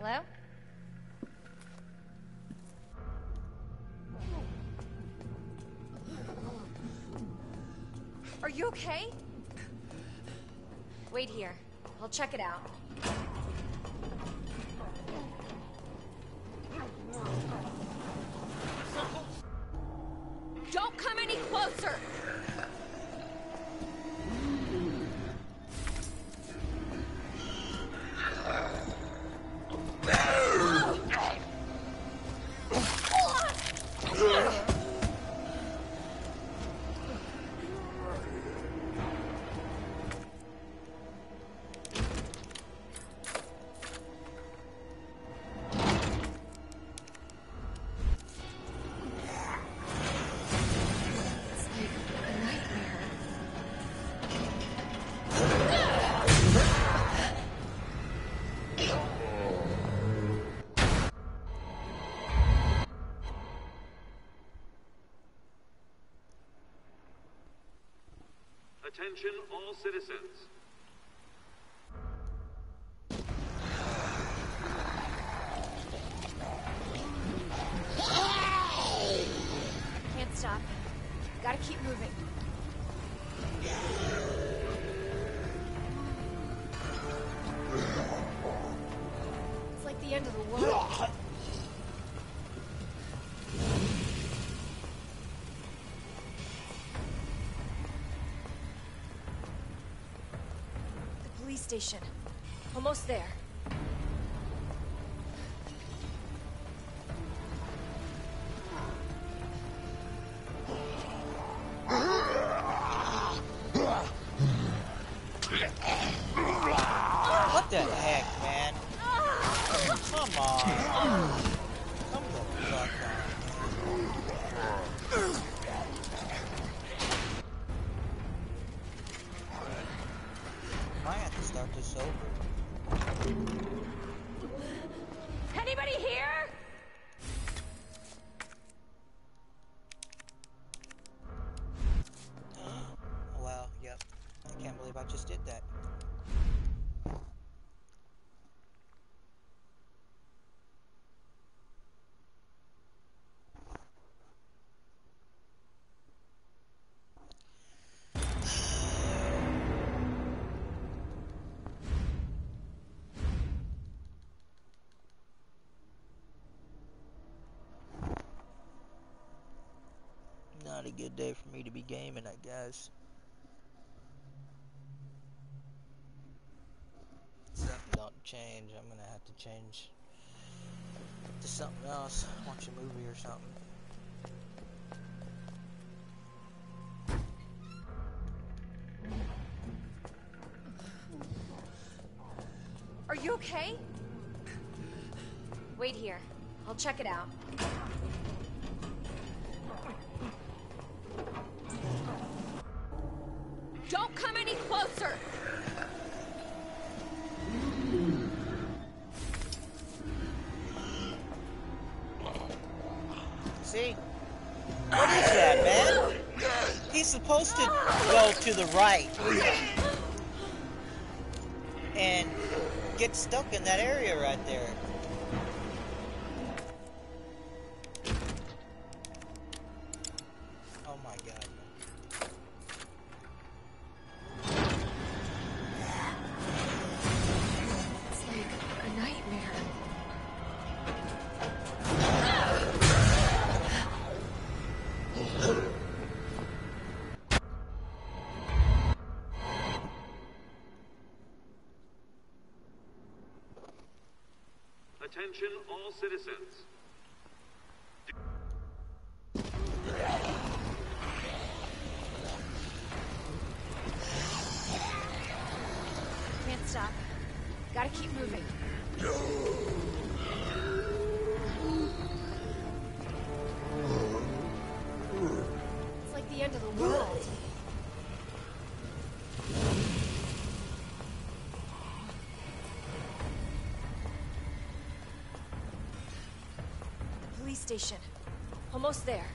Hello? Are you okay? Wait here. I'll check it out. Don't come any closer! Attention all citizens. Can't stop. Gotta keep moving. It's like the end of the world. Police station. Almost there. What the heck, man? Come on. Come the fuck on. Might have to start this over. Anybody here? Wow, yep. I can't believe I just did that. Not a good day for me to be gaming, I guess. Something don't change. I'm gonna have to change to something else. Watch a movie or something. Are you okay? Wait here. I'll check it out. Don't come any closer! See? What is that, man? He's supposed to go to the right and get stuck in that area right there. Oh my god. It's like a nightmare. Attention all citizens. Can't stop. Gotta keep moving. It's like the end of the world. Police station. Almost there.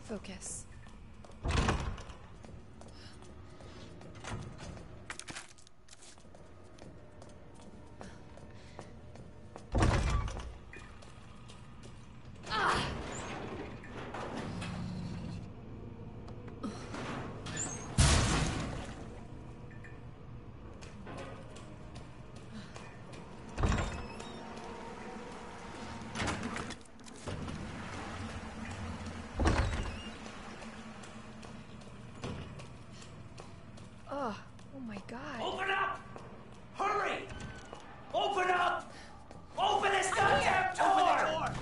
Focus. Oh my god. Open up! Hurry! Open up! Open this goddamn door!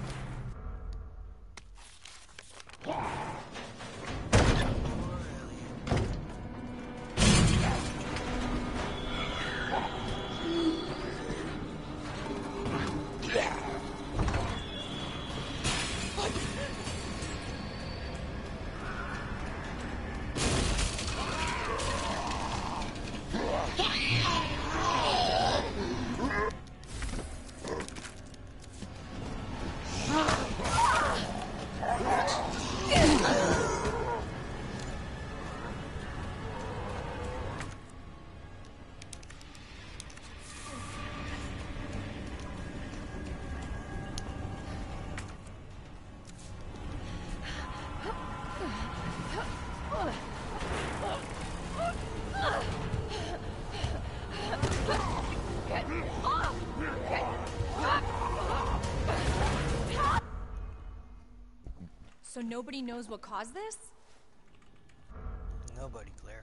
So nobody knows what caused this? Nobody, Claire.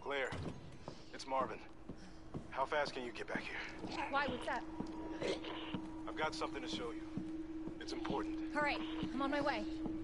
Claire, it's Marvin. How fast can you get back here? Why? What's up? I've got something to show you. It's important. All right, I'm on my way.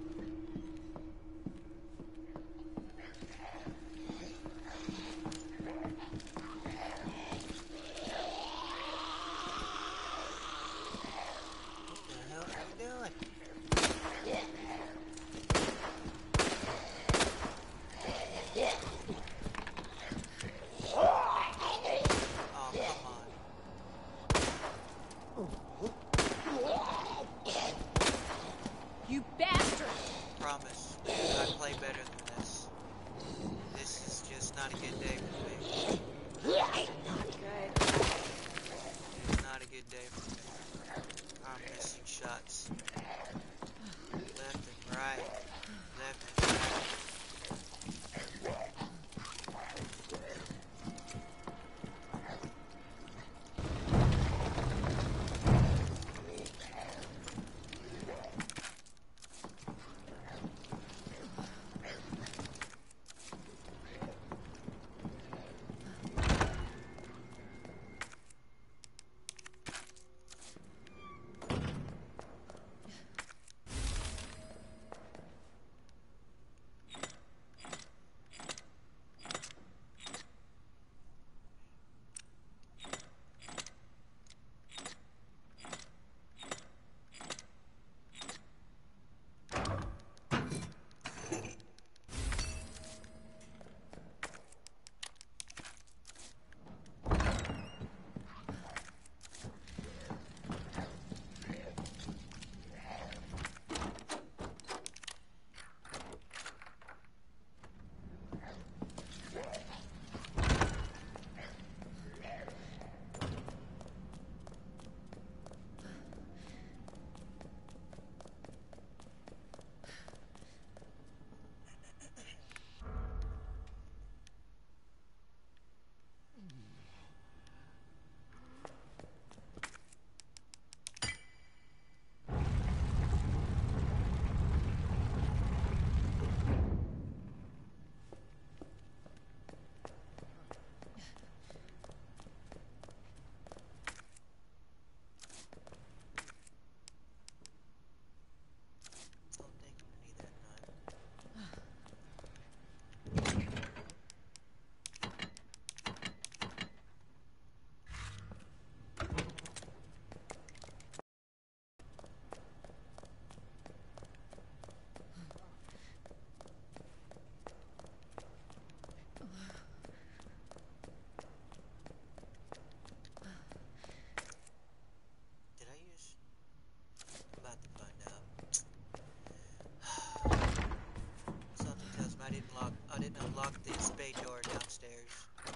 I didn't unlock the spade door downstairs.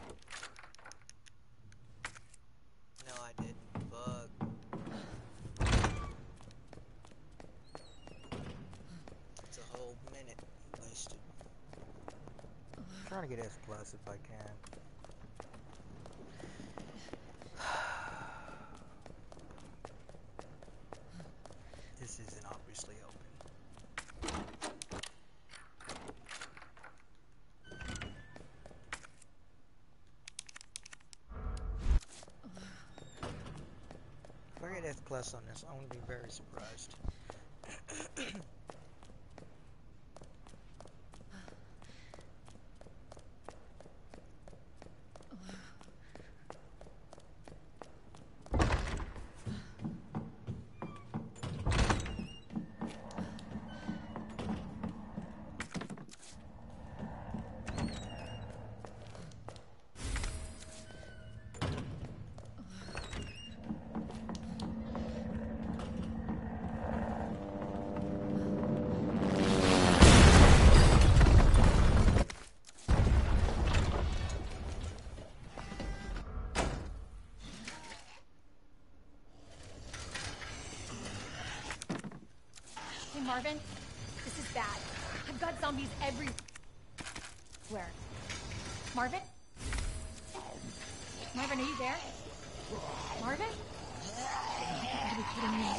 No, I didn't. Bug. It's a whole minute wasted. I'm trying to get S+ if I can. This isn't obviously open. If I get F+ on this, I'm going to be very surprised. Marvin, this is bad. I've got zombies everywhere. Marvin? Marvin, are you there? Marvin? You gotta be kidding me.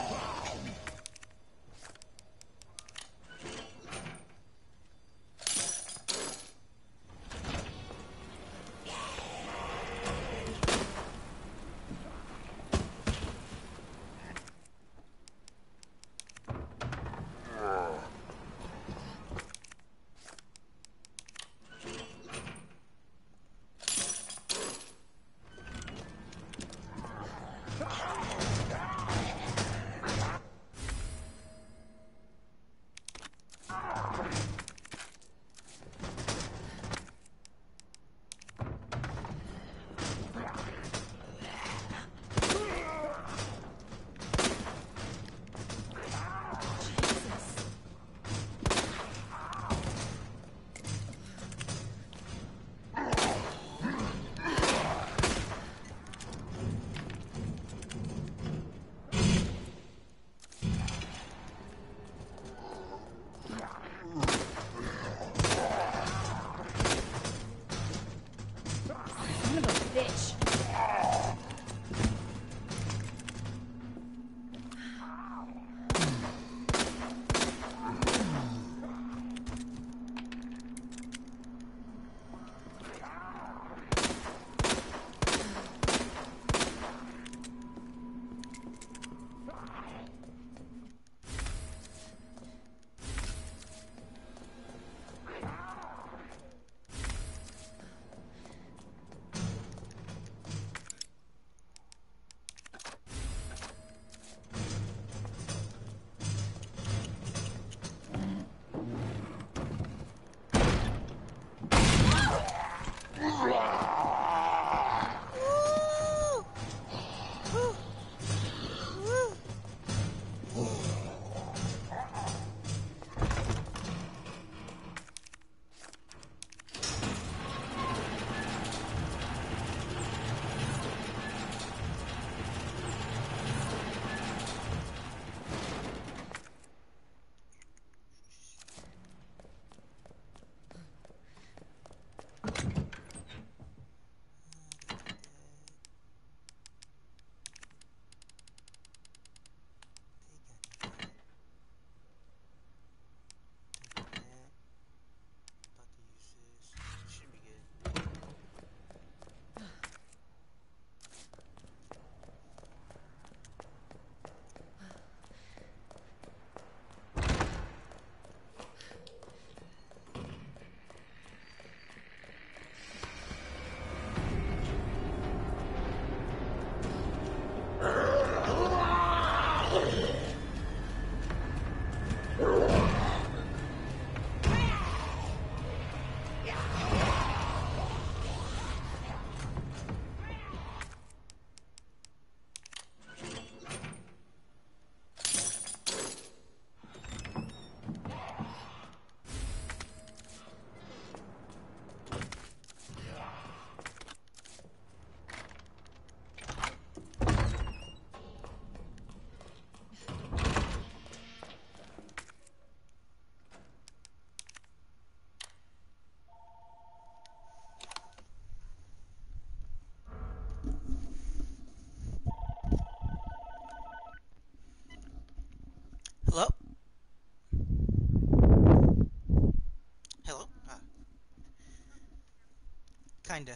kinda.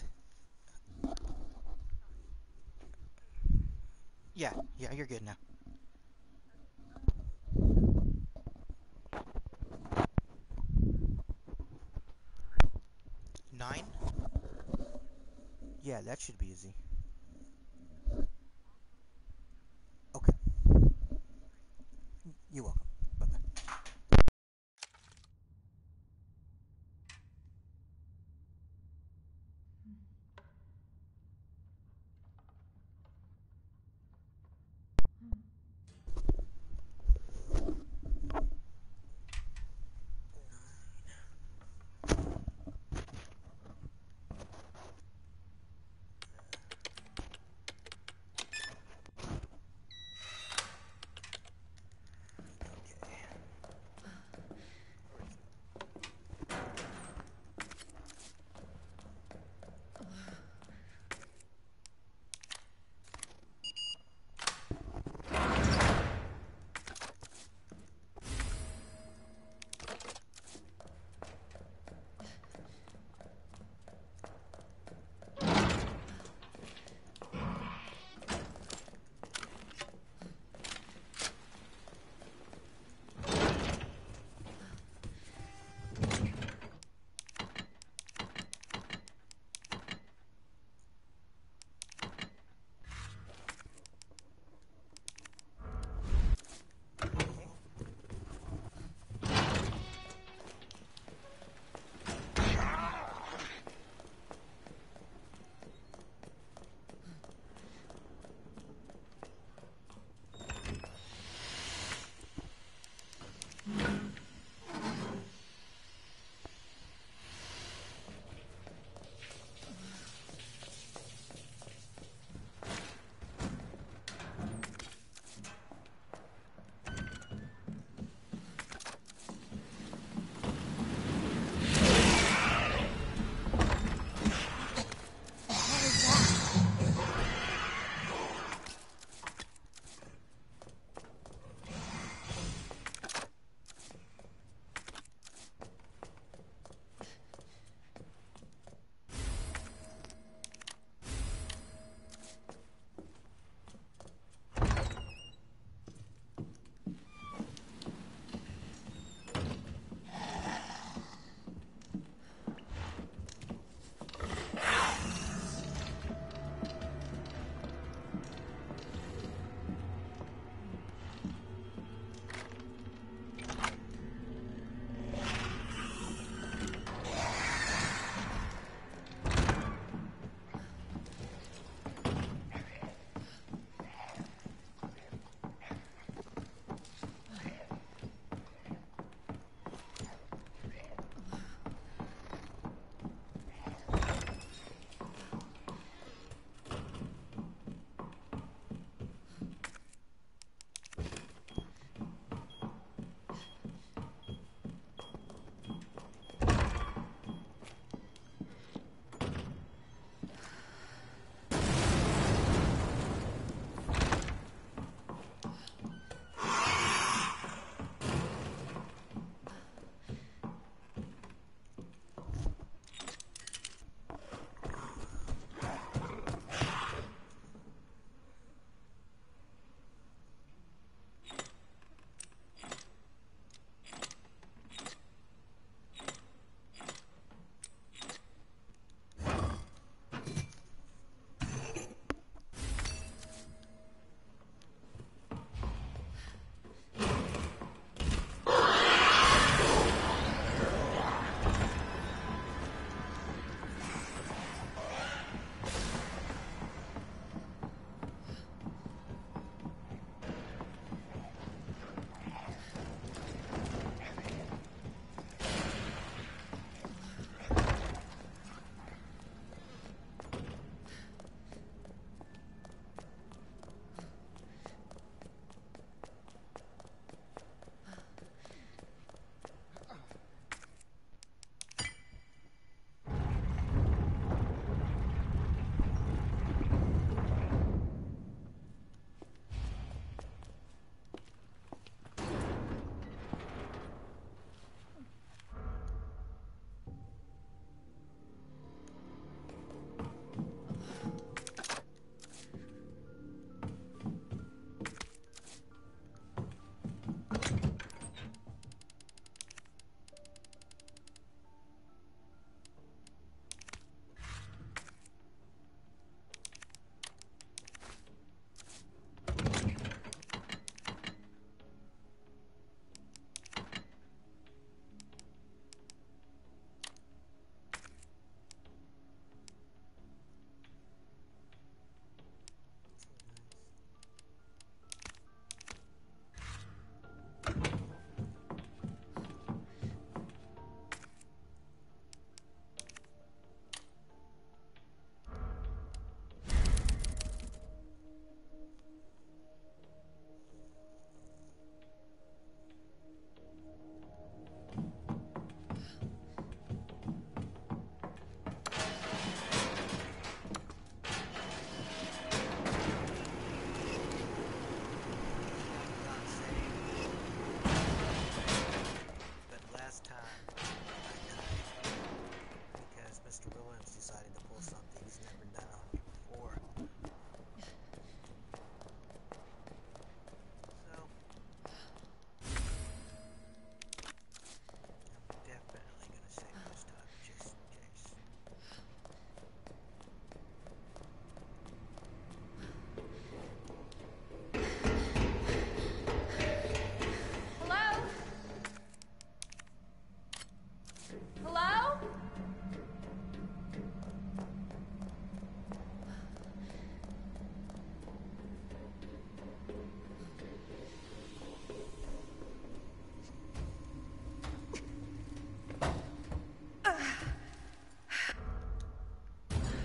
Yeah, you're good now. 9? Yeah, that should be easy. Okay. You're welcome. Bye-bye.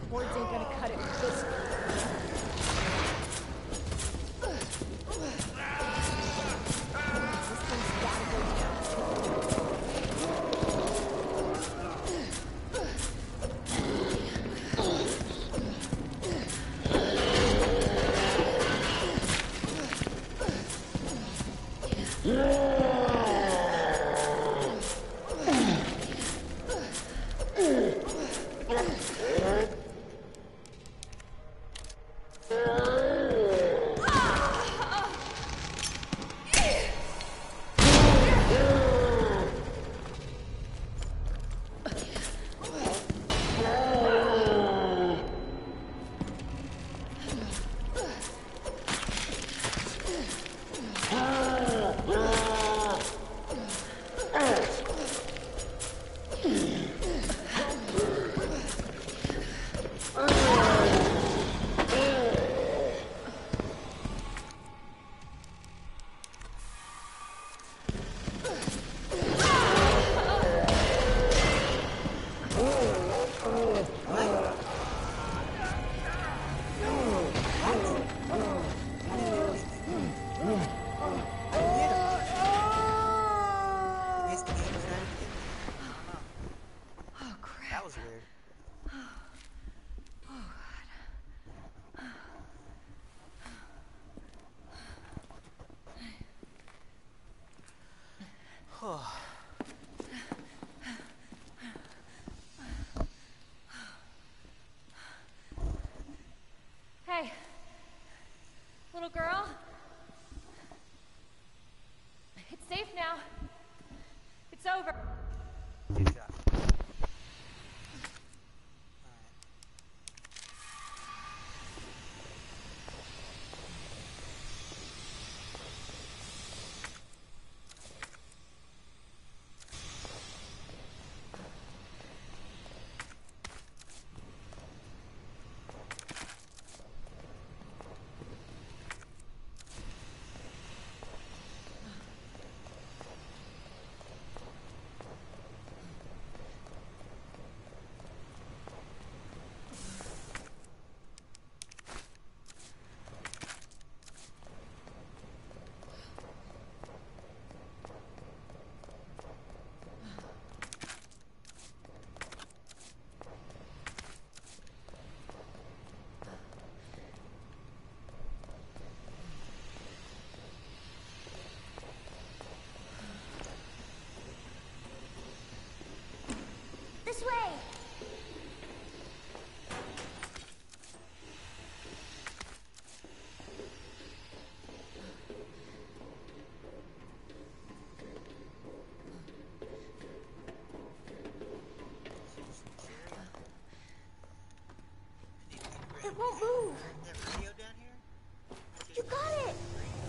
Boards ain't gonna cut it with this. This thing's gotta go Hey, little girl. It's safe now. It's over. This way! It won't move! You got it!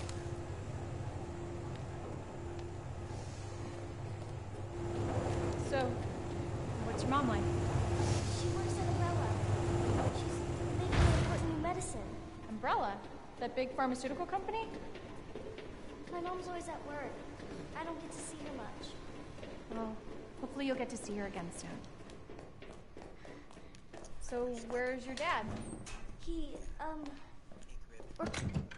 So, what's your mom like? She works at Umbrella. She's making an important new medicine. Umbrella? That big pharmaceutical company? My mom's always at work. I don't get to see her much. Well, hopefully you'll get to see her again soon. So, where's your dad? He, work-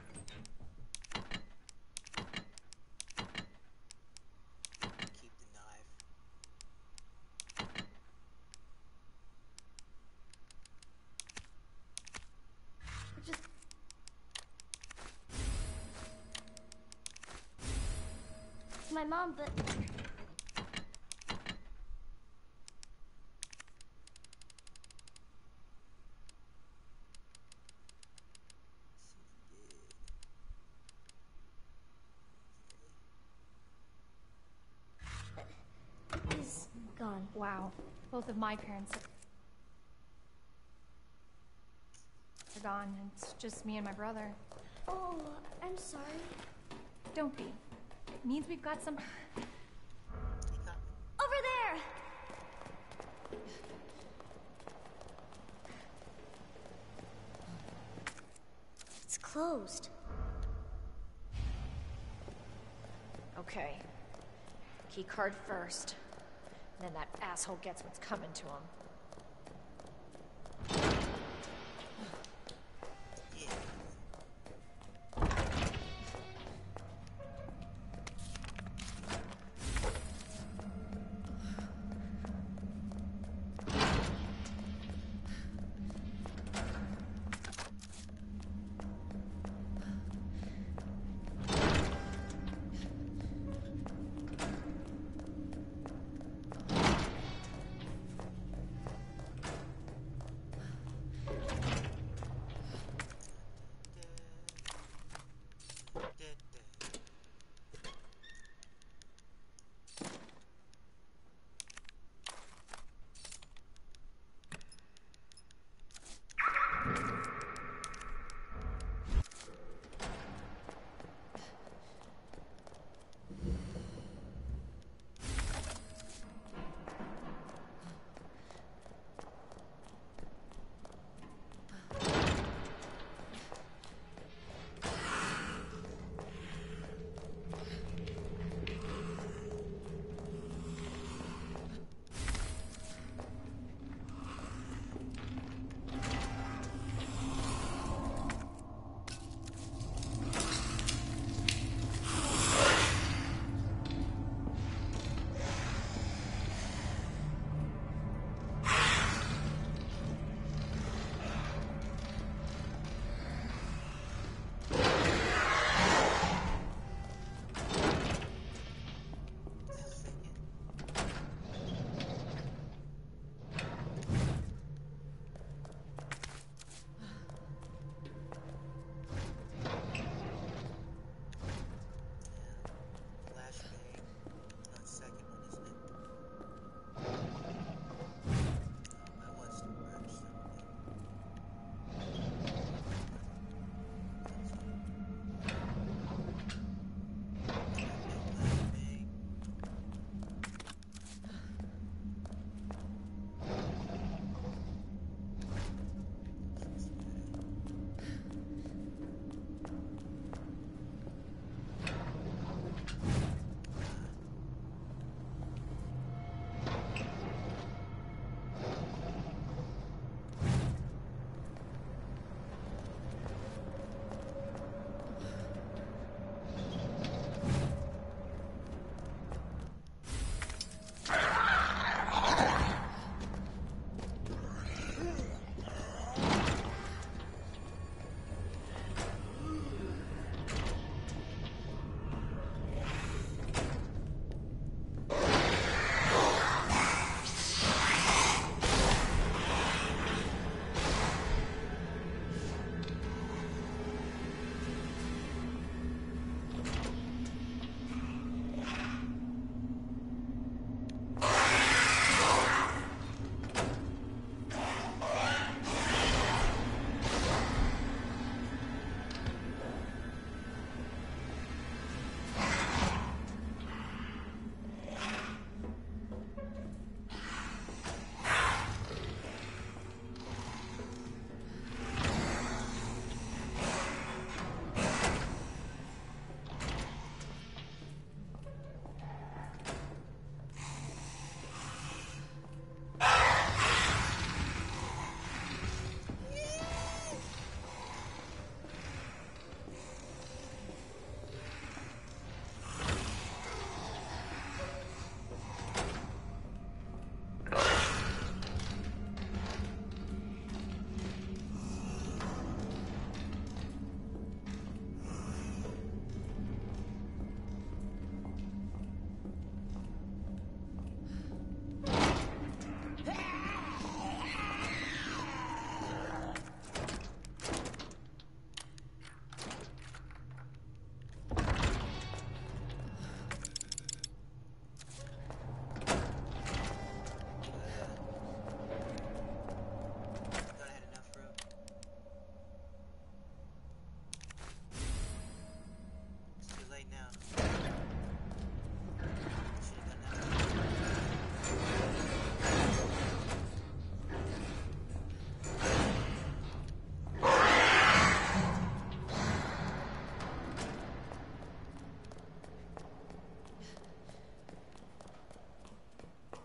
Keep the knife. just... My mom, but... He's gone. Wow. Both of my parents are gone. It's just me and my brother. Oh, I'm sorry. Don't be. It means we've got some... Over there! It's closed. Okay. Key card first. Then that asshole gets what's coming to him.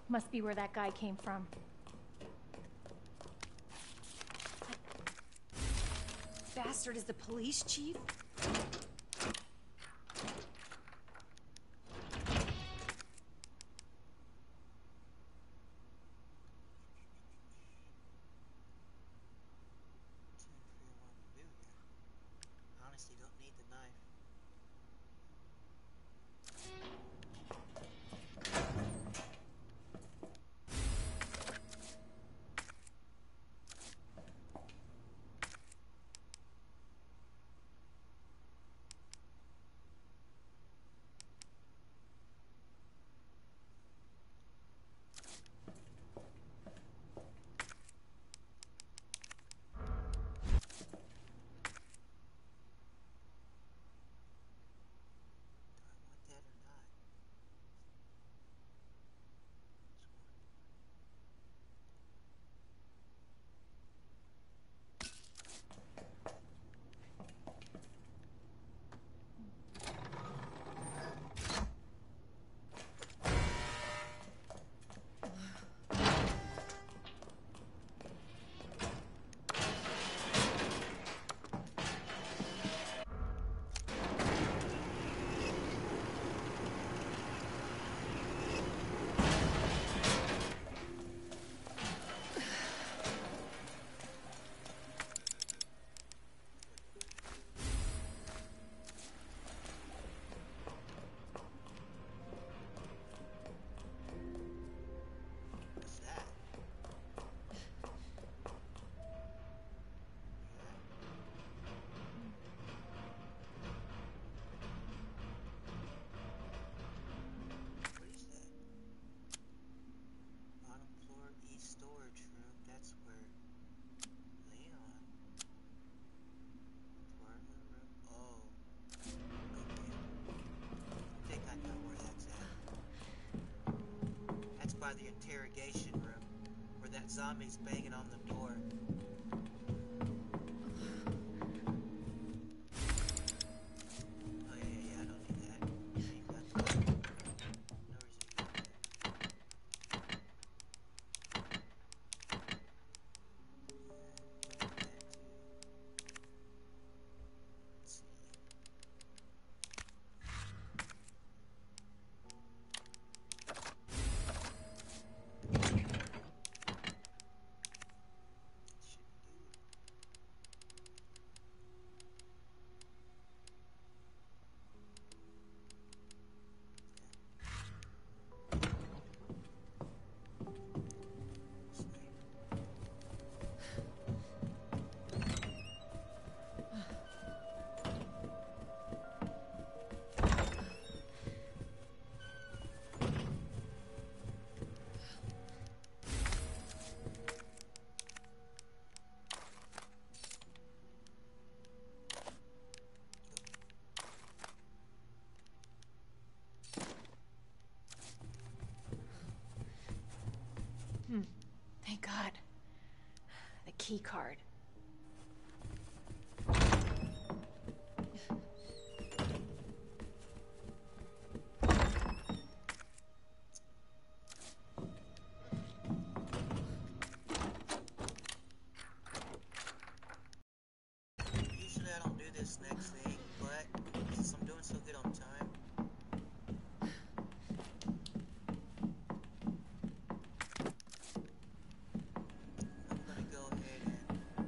Must be where that guy came from. Bastard is the police chief? Honestly, don't need the knife. By the interrogation room, where that zombie's banging on the door. Oh yeah, I don't need that. Ain't got that. No reason to get that. Let's see. Thank God. The key card. Usually I don't do this next thing, but since I'm doing so good on time, I'm gonna go ahead and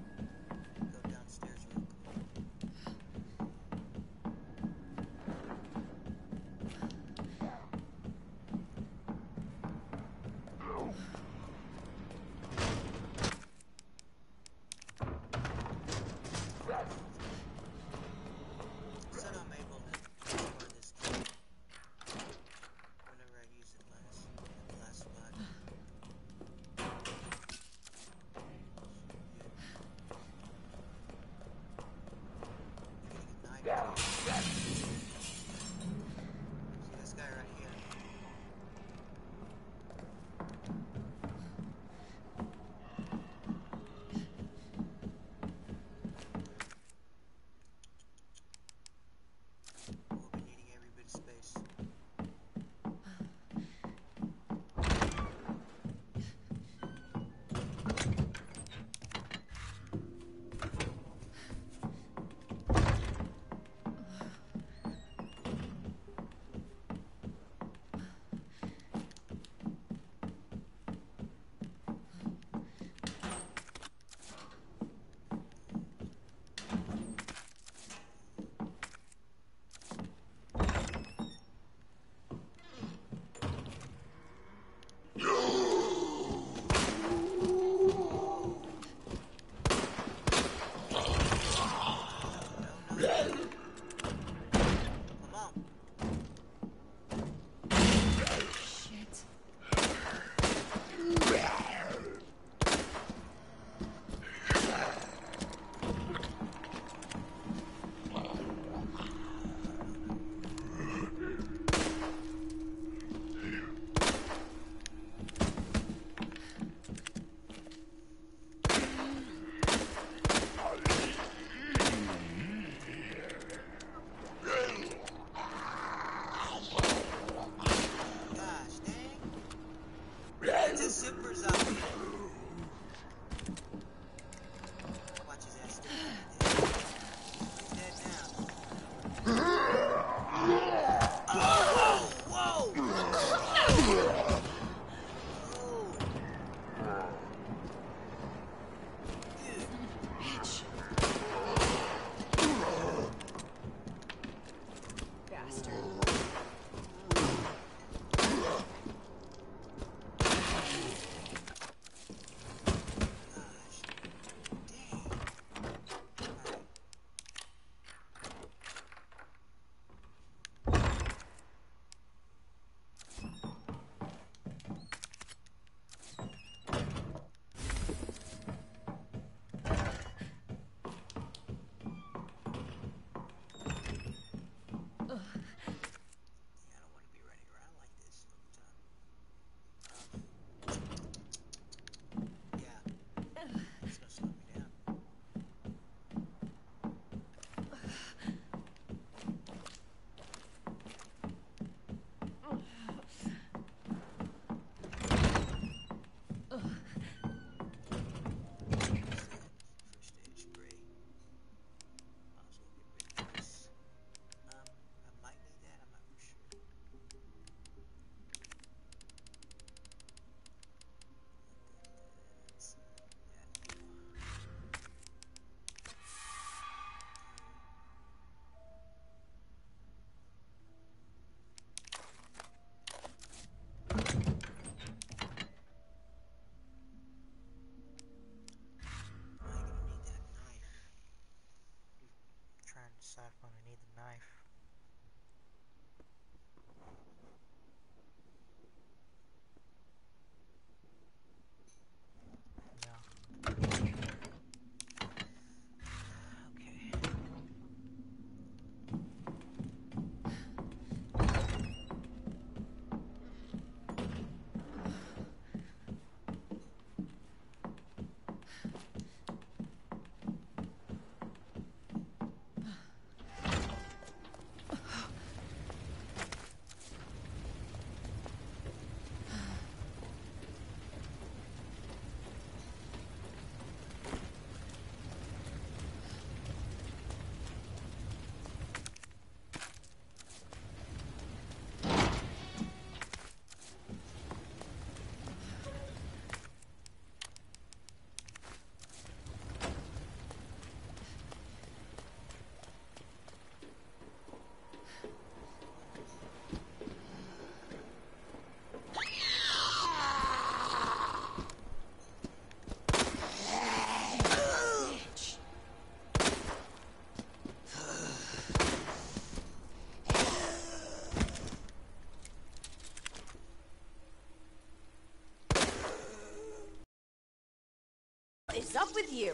is up with you?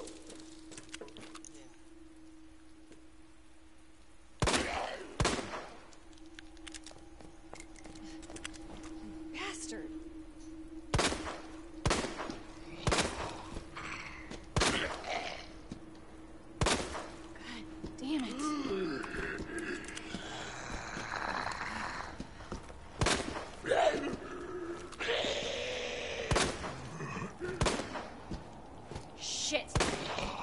Bastard. God damn it. Shit.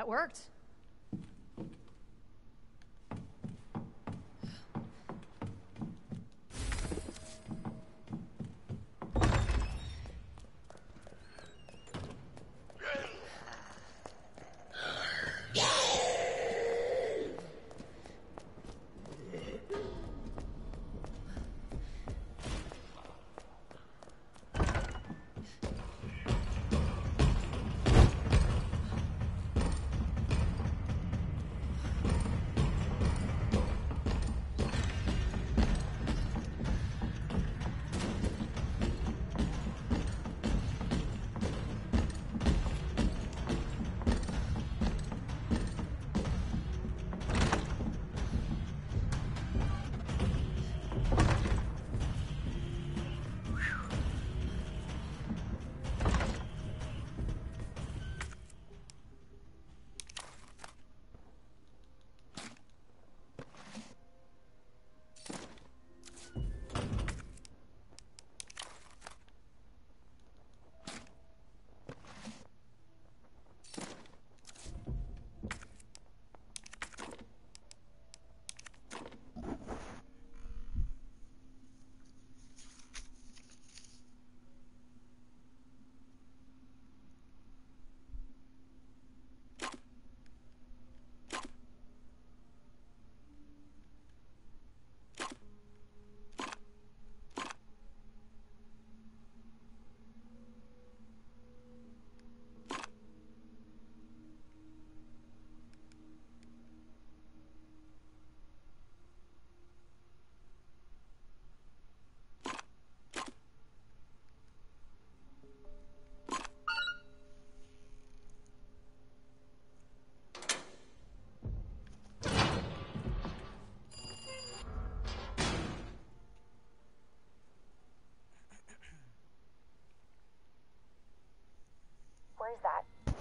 That worked. Where's that?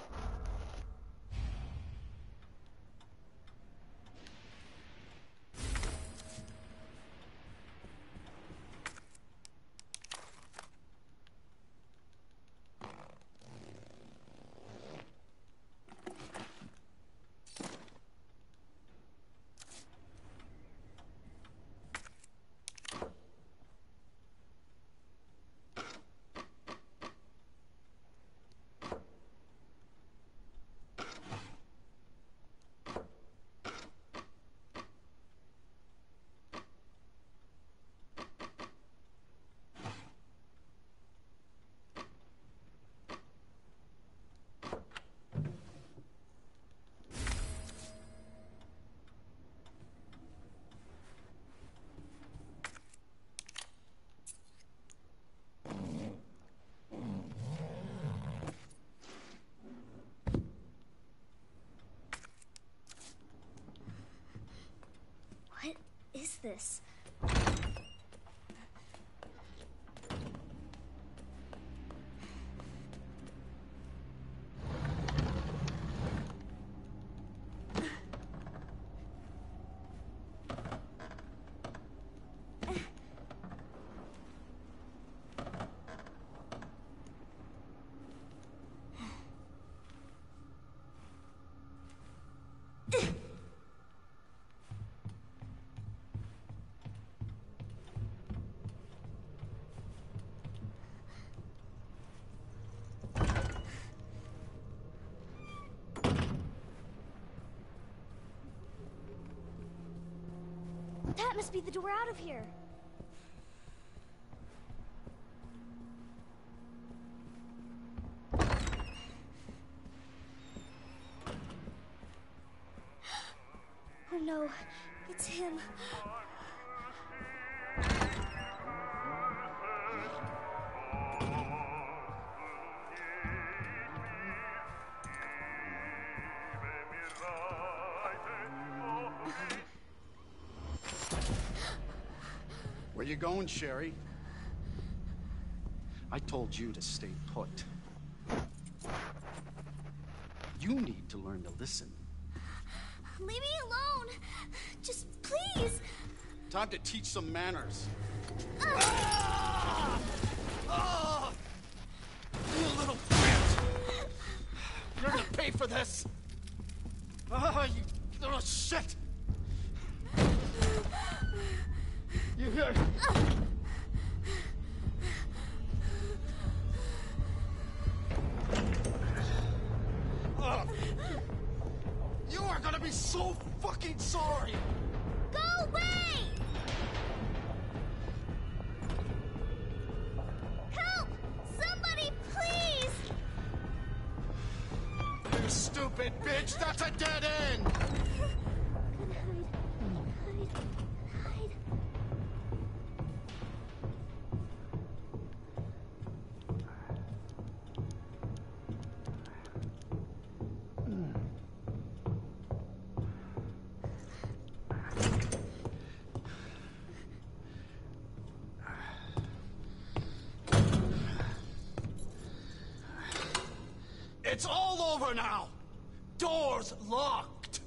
What is this? That must be the door out of here. Oh no, it's him. Where you going, Sherry? I told you to stay put. You need to learn to listen. Leave me alone. Just please. Time to teach some manners. You little brat! You're gonna pay for this! Ah, you little shit! You hear? You are gonna be so fucking sorry! Go away! Help! Somebody, please! You stupid bitch! That's a dead end! Hide. It's all over now! Doors locked!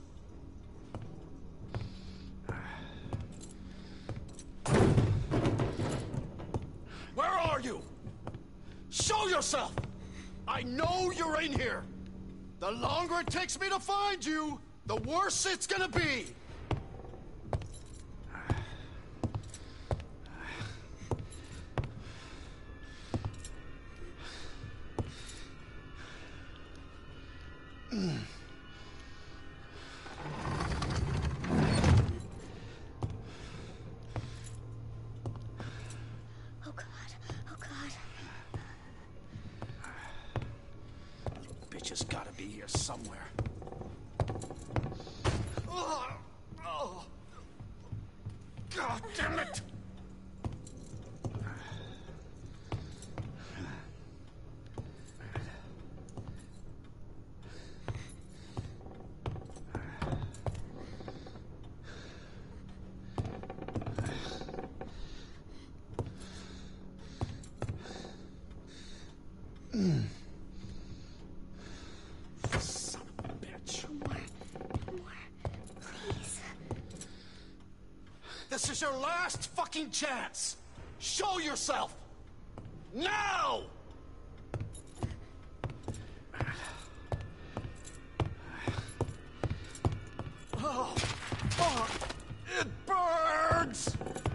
Where are you? Show yourself! I know you're in here! The longer it takes me to find you, the worse it's gonna be! Oh God. Bitch has gotta be here somewhere. God damn it! Son of a bitch. No more. Please. This is your last fucking chance! Show yourself! Now! Oh, fuck! It burns!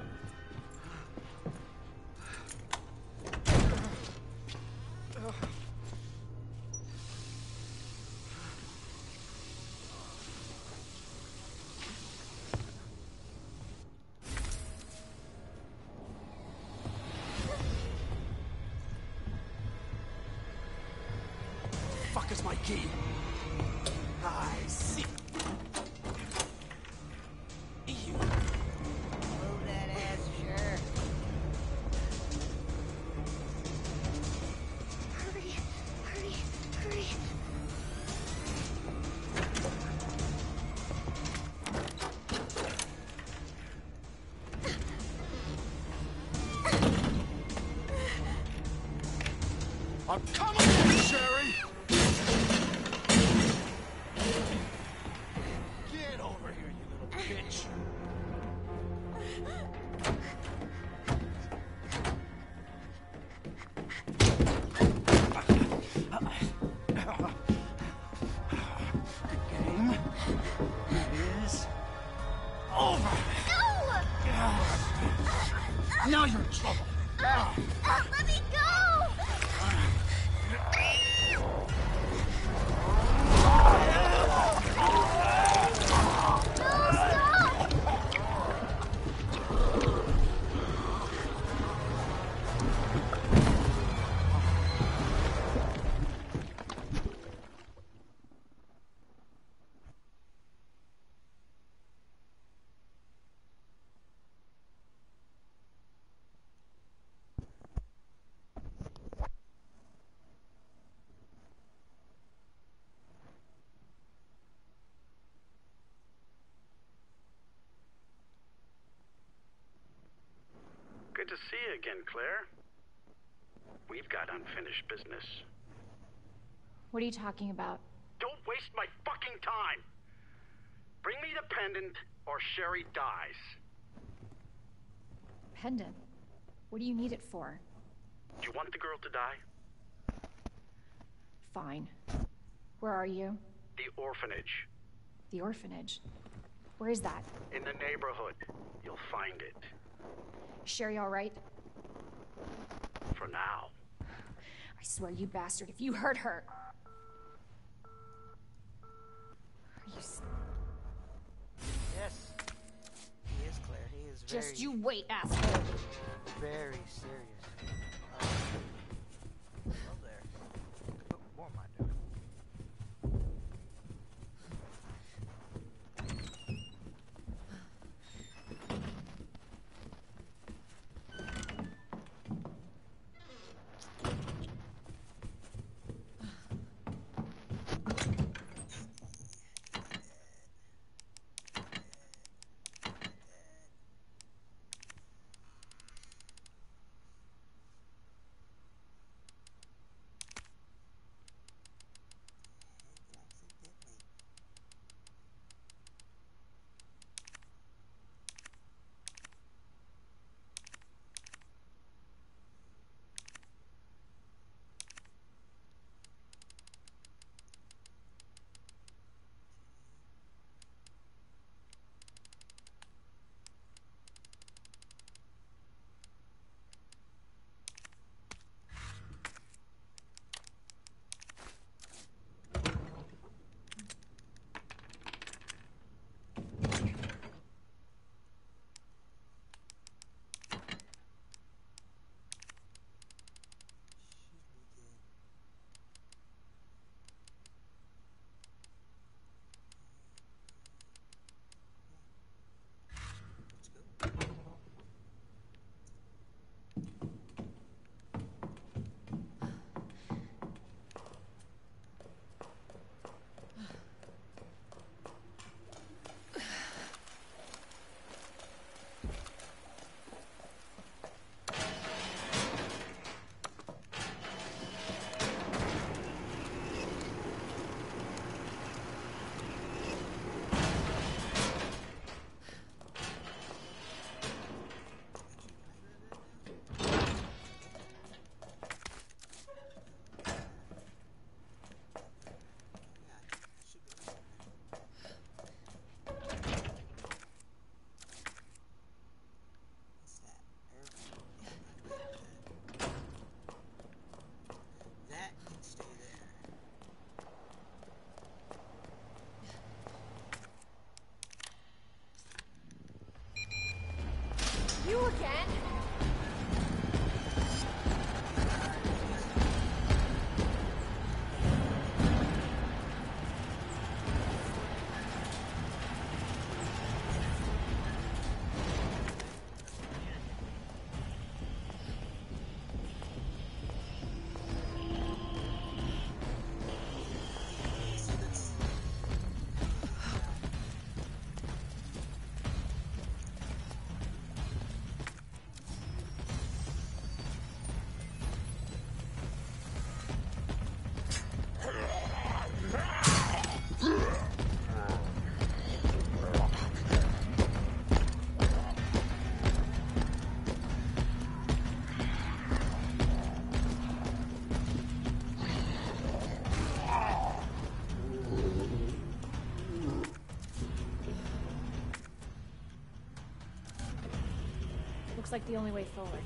Fuck is my key? I see. You. Move that ass, sure. Hurry. I'm coming for you, Sherry! Get over here, you little bitch! The game is over! Now you're in trouble! Let me go! Good to see you again, Claire. We've got unfinished business. What are you talking about? Don't waste my fucking time! Bring me the pendant, or Sherry dies. Pendant? What do you need it for? Do you want the girl to die? Fine. Where are you? The orphanage. The orphanage. Where is that? In the neighborhood. You'll find it. Sherry all right? For now. I swear, you bastard, if you hurt her... Are you... Yes. He is Claire. He is very... Just you wait, asshole. Very serious. Hello there. Oh, what am I doing? You again? Looks like the only way forward.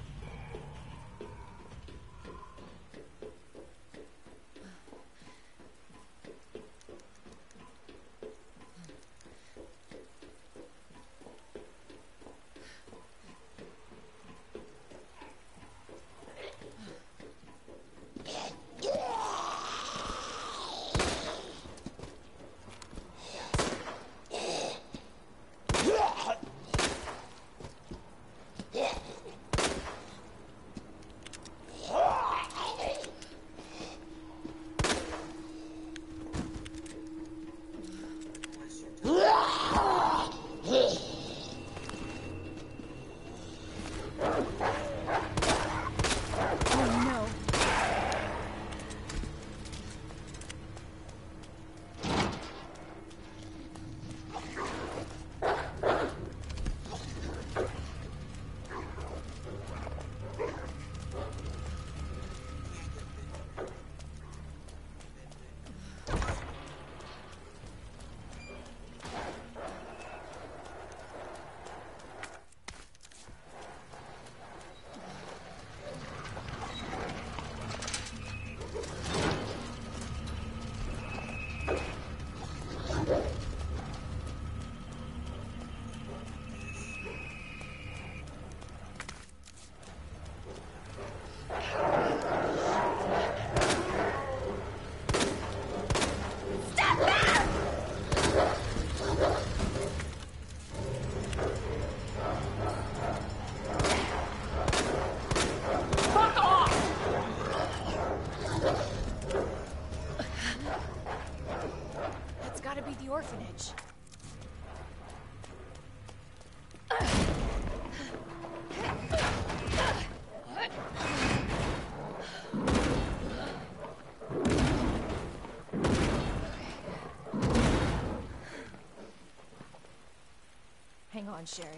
on, Sherry.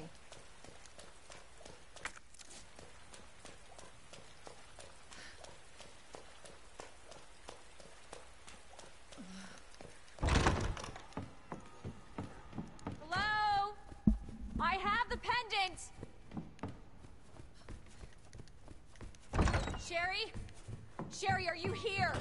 Hello? I have the pendant! Sherry? Sherry, are you here?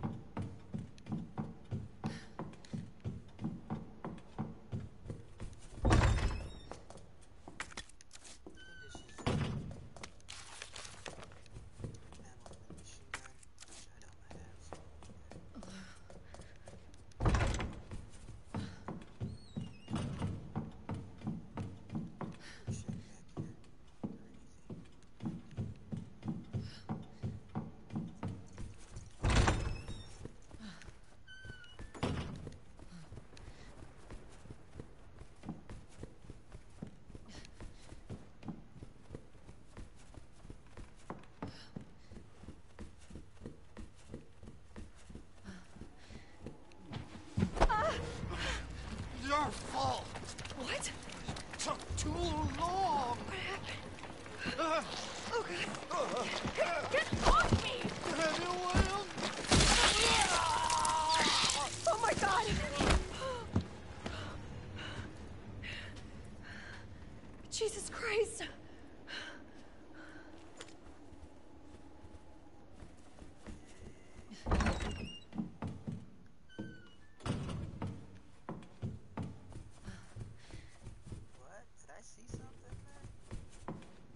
Your fault. What? Took too long. What happened? Oh, God. Get off me! Oh, my God! Jesus Christ! What? Did I see something there?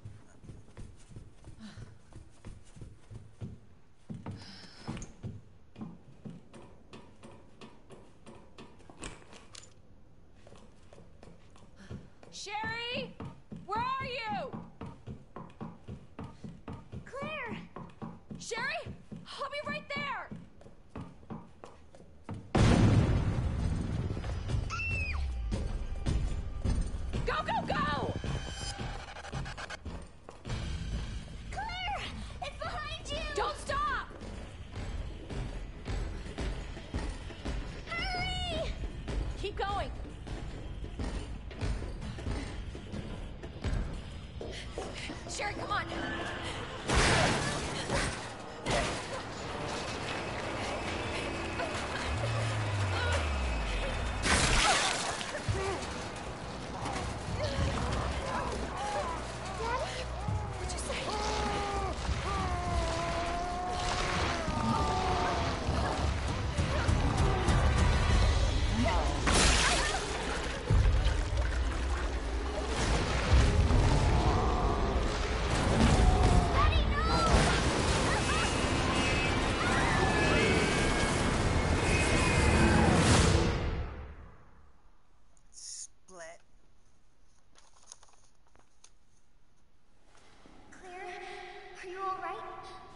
Sherry? Where are you? Claire! Sherry? I'll be right there! Go, go, go! Claire! It's behind you! Don't stop! Hurry! Keep going. Sherry, come on. Daddy? What'd you say? Daddy, no! Split. Claire, are you all right?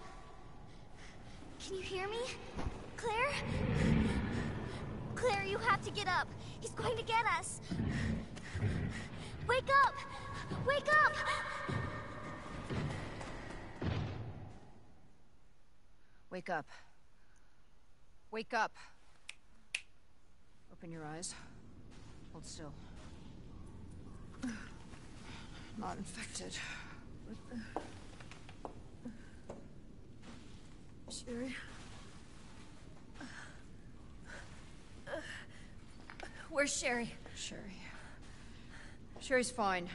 Can you hear me? Claire? Claire, you have to get up. He's going to get us. Wake up! Wake up! Wake up. Wake up. Open your eyes. Hold still. Not infected. Sherry? Where's Sherry? Sherry's fine.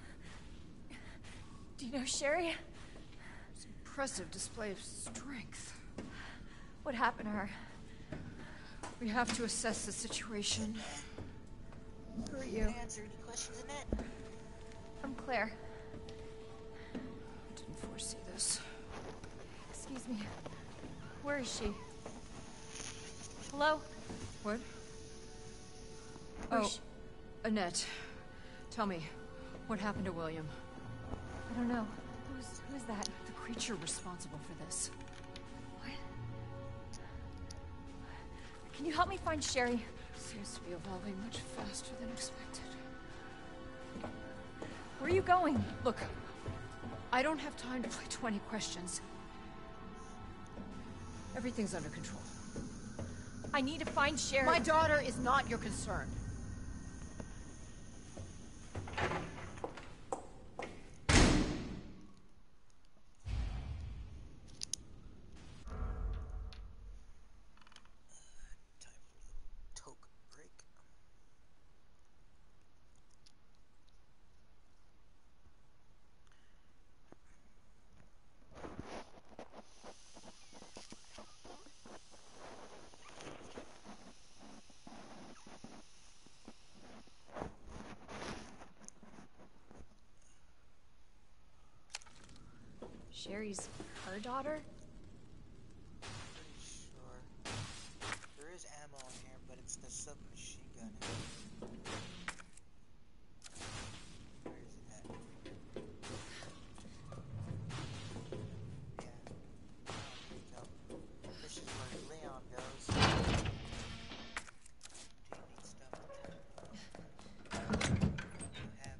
Do you know Sherry? It's an impressive display of strength. What happened to her? We have to assess the situation. Who are you? Answer any questions in that? I'm Claire. I didn't foresee this. Excuse me. Where is she? Hello? What? Where's Oh, she? Annette. Tell me, what happened to William? I don't know. Who's that? The creature responsible for this. What? Can you help me find Sherry? Seems to be evolving much faster than expected. Where are you going? Look, I don't have time to play 20 questions. Everything's under control. I need to find Sherry. My daughter is not your concern. Sherry's her daughter? Pretty sure. There is ammo in here, but it's the submachine gun. Where is it at? Yeah. Oh, here we go. This is where Leon goes. Do you need stuff? Have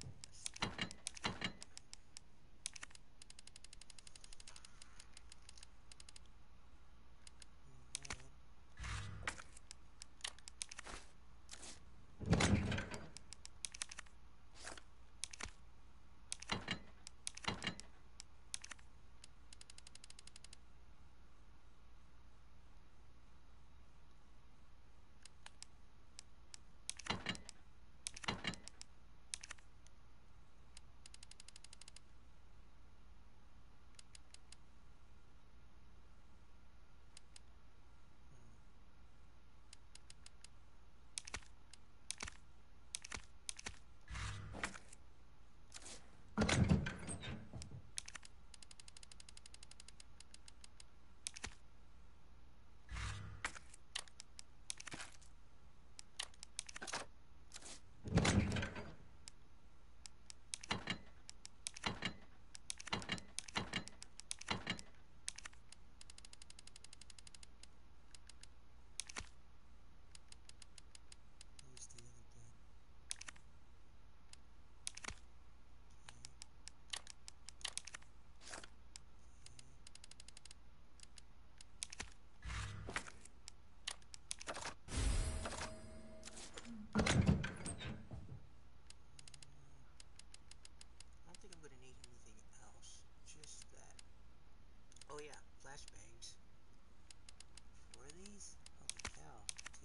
oh yeah, flashbangs. 4 of these? Holy cow, 2.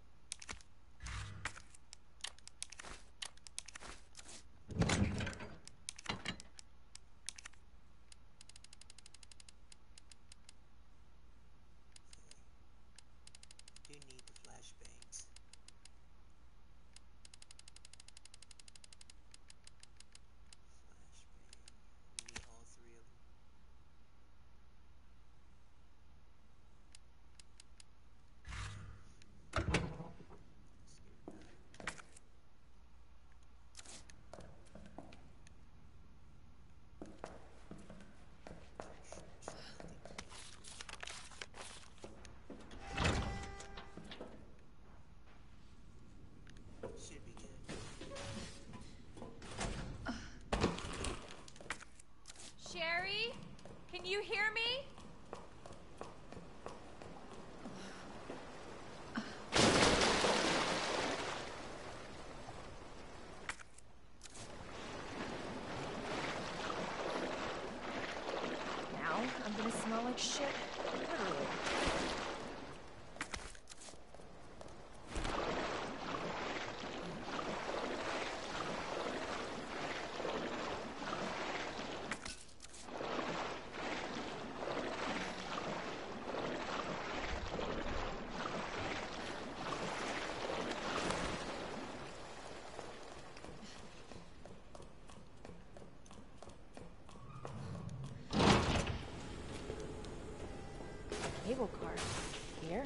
Do need the flashbangs. We need all 3 of them. Should be good. Sherry? Can you hear me? Now I'm gonna smell like shit. Literally. Cable car. Here?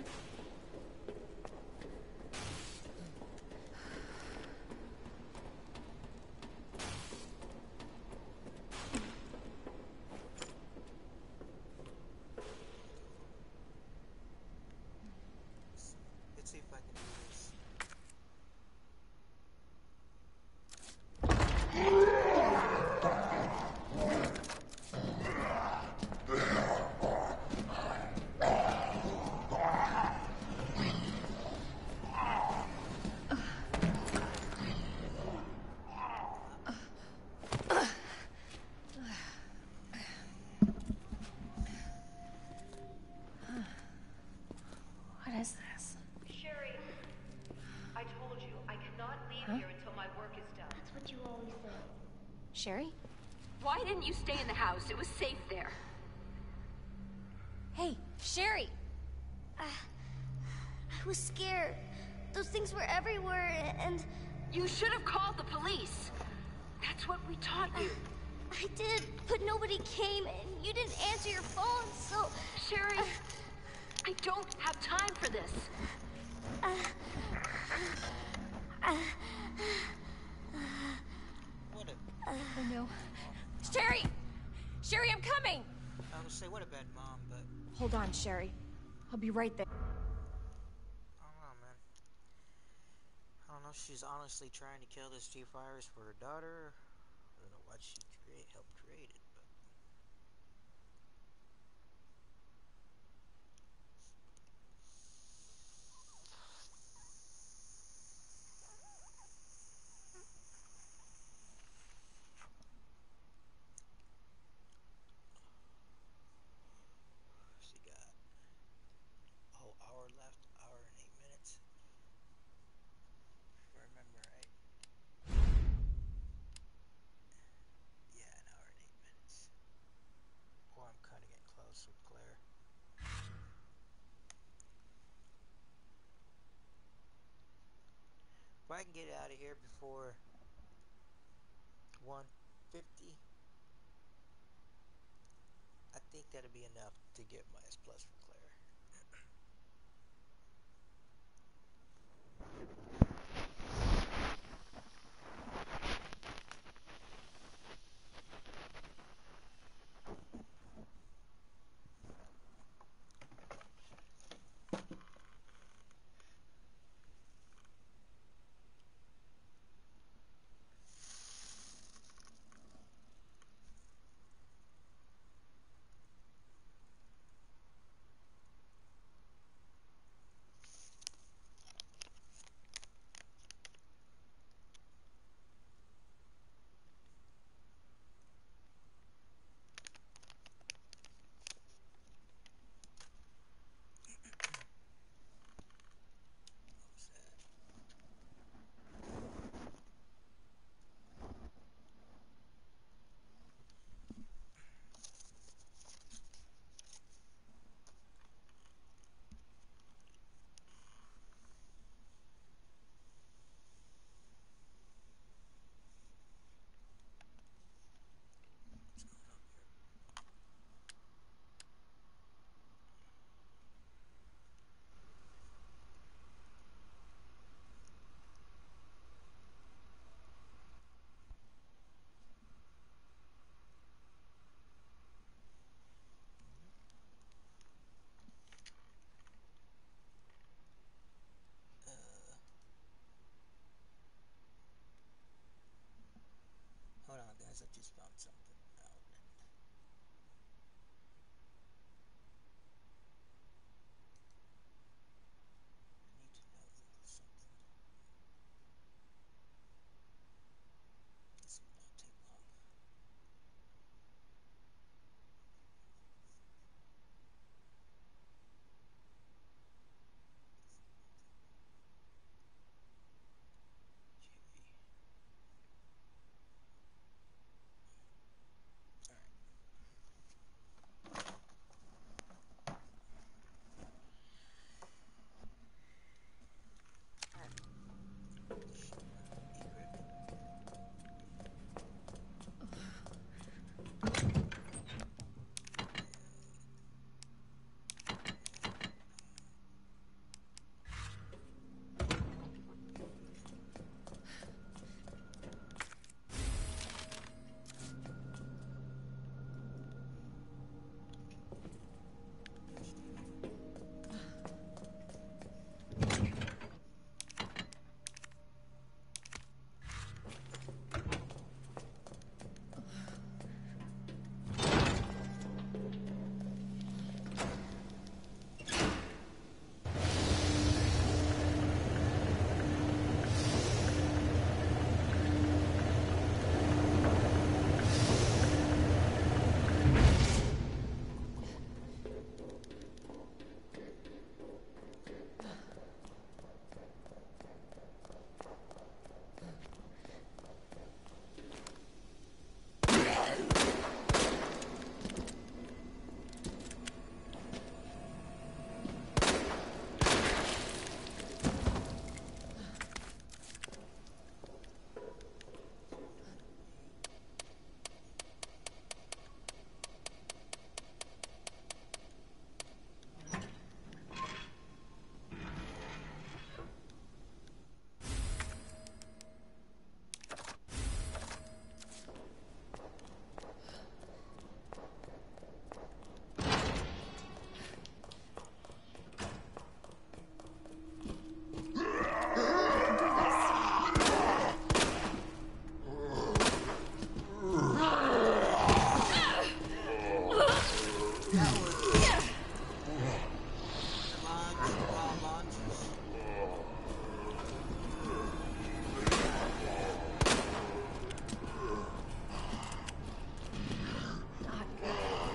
Let's see if I can do this. What is this? Sherry, I told you, I cannot leave here until my work is done. That's what you always say. Sherry? Why didn't you stay in the house? It was safe there. Hey, Sherry! I was scared. Those things were everywhere, and... You should have called the police. That's what we taught you. I did, but nobody came and you didn't answer your phone, so... Sherry, I don't have time for this. What a... Oh no. Sherry! Sherry, I'm coming! I would say what a bad mom, but... Hold on, Sherry. I'll be right there. I don't know, man. I don't know if she's honestly trying to kill this G-Virus for her daughter. I don't know what she helped create it, but... She got a whole hour left, hour and 8 minutes. If I remember right. Yeah, an hour and 8 minutes. Boy, I'm cutting it close with Claire. If I can get out of here before 1:50, I think that'll be enough to get my S plus for Claire. That was launches. Not good.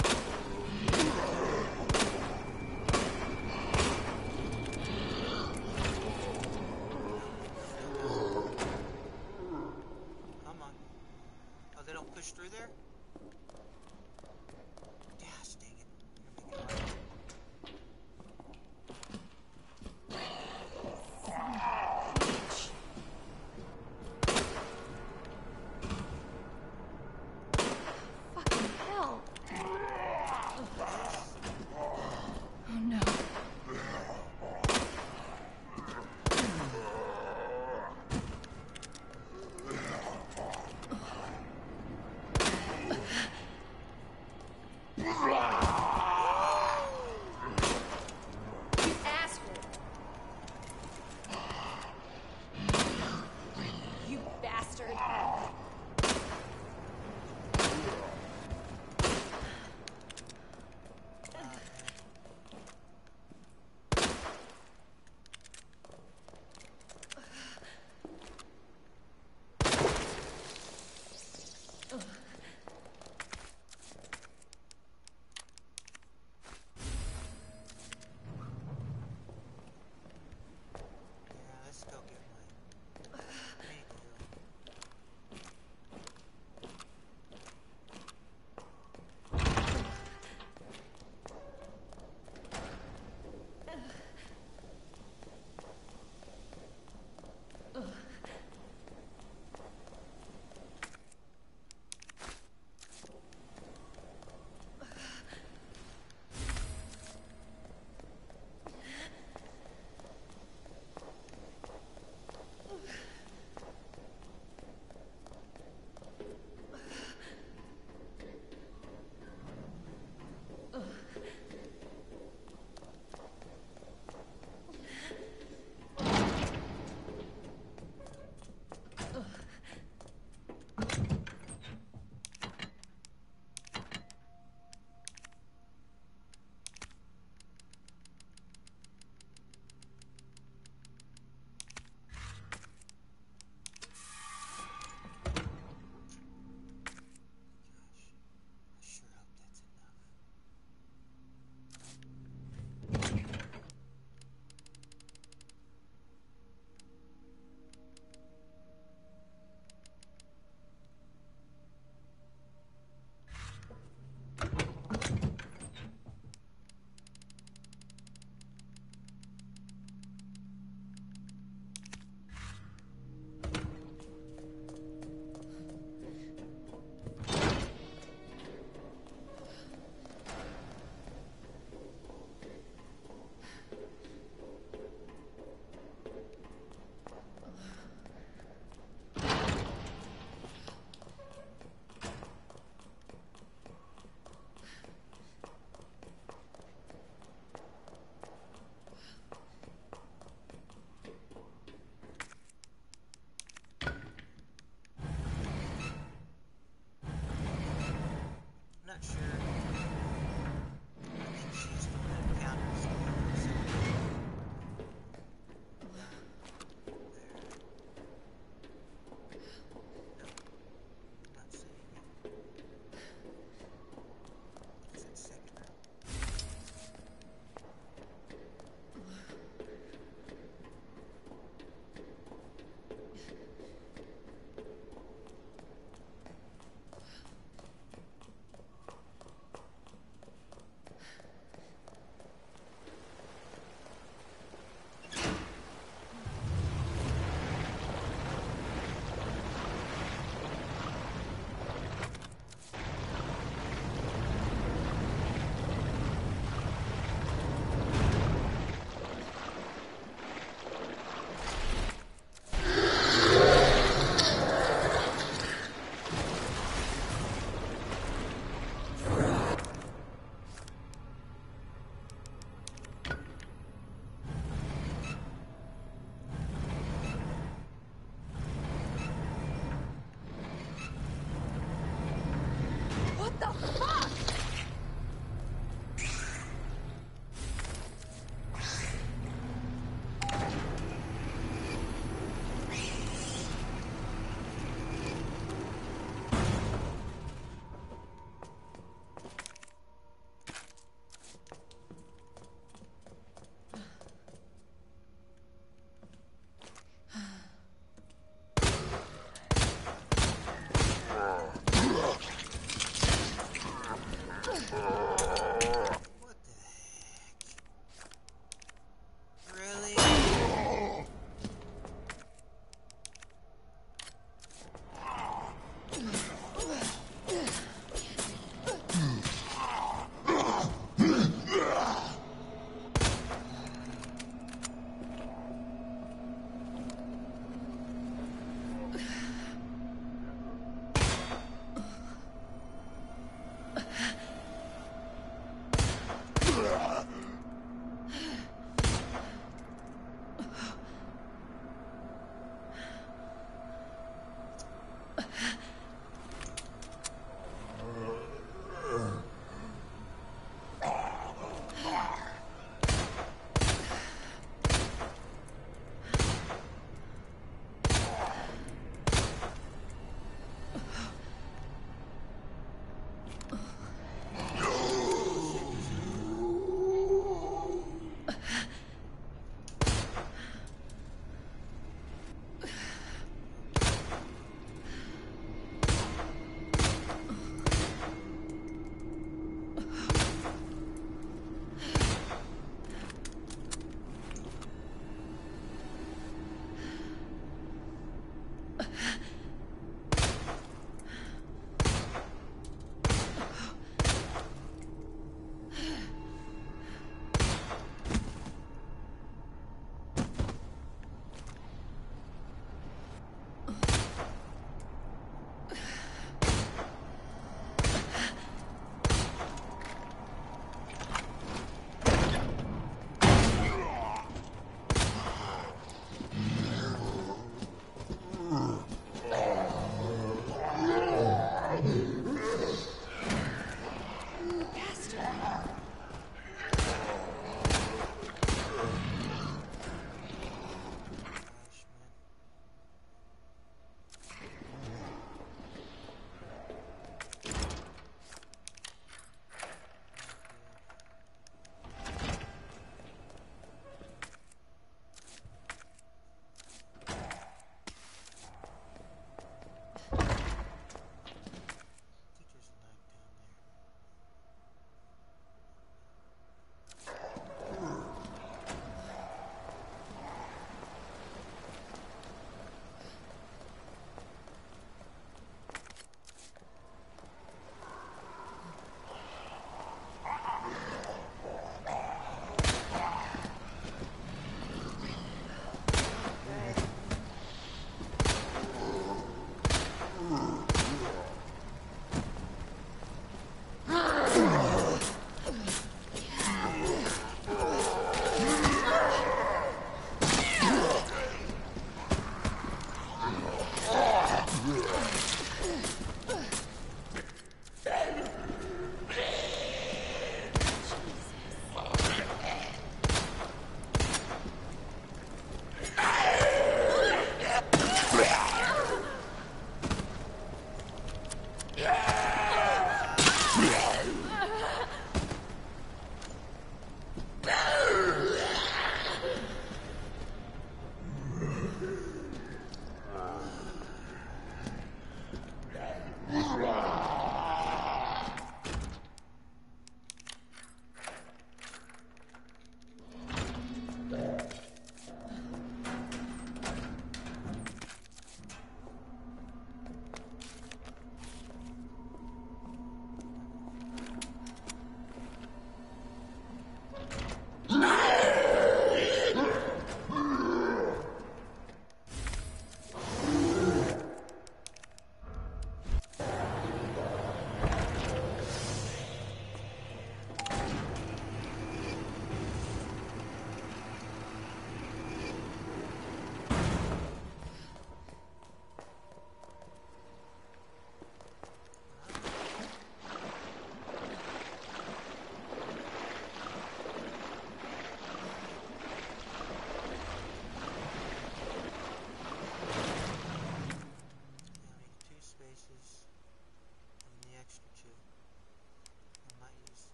Come on. Oh, they don't push through there? Gosh, dang it.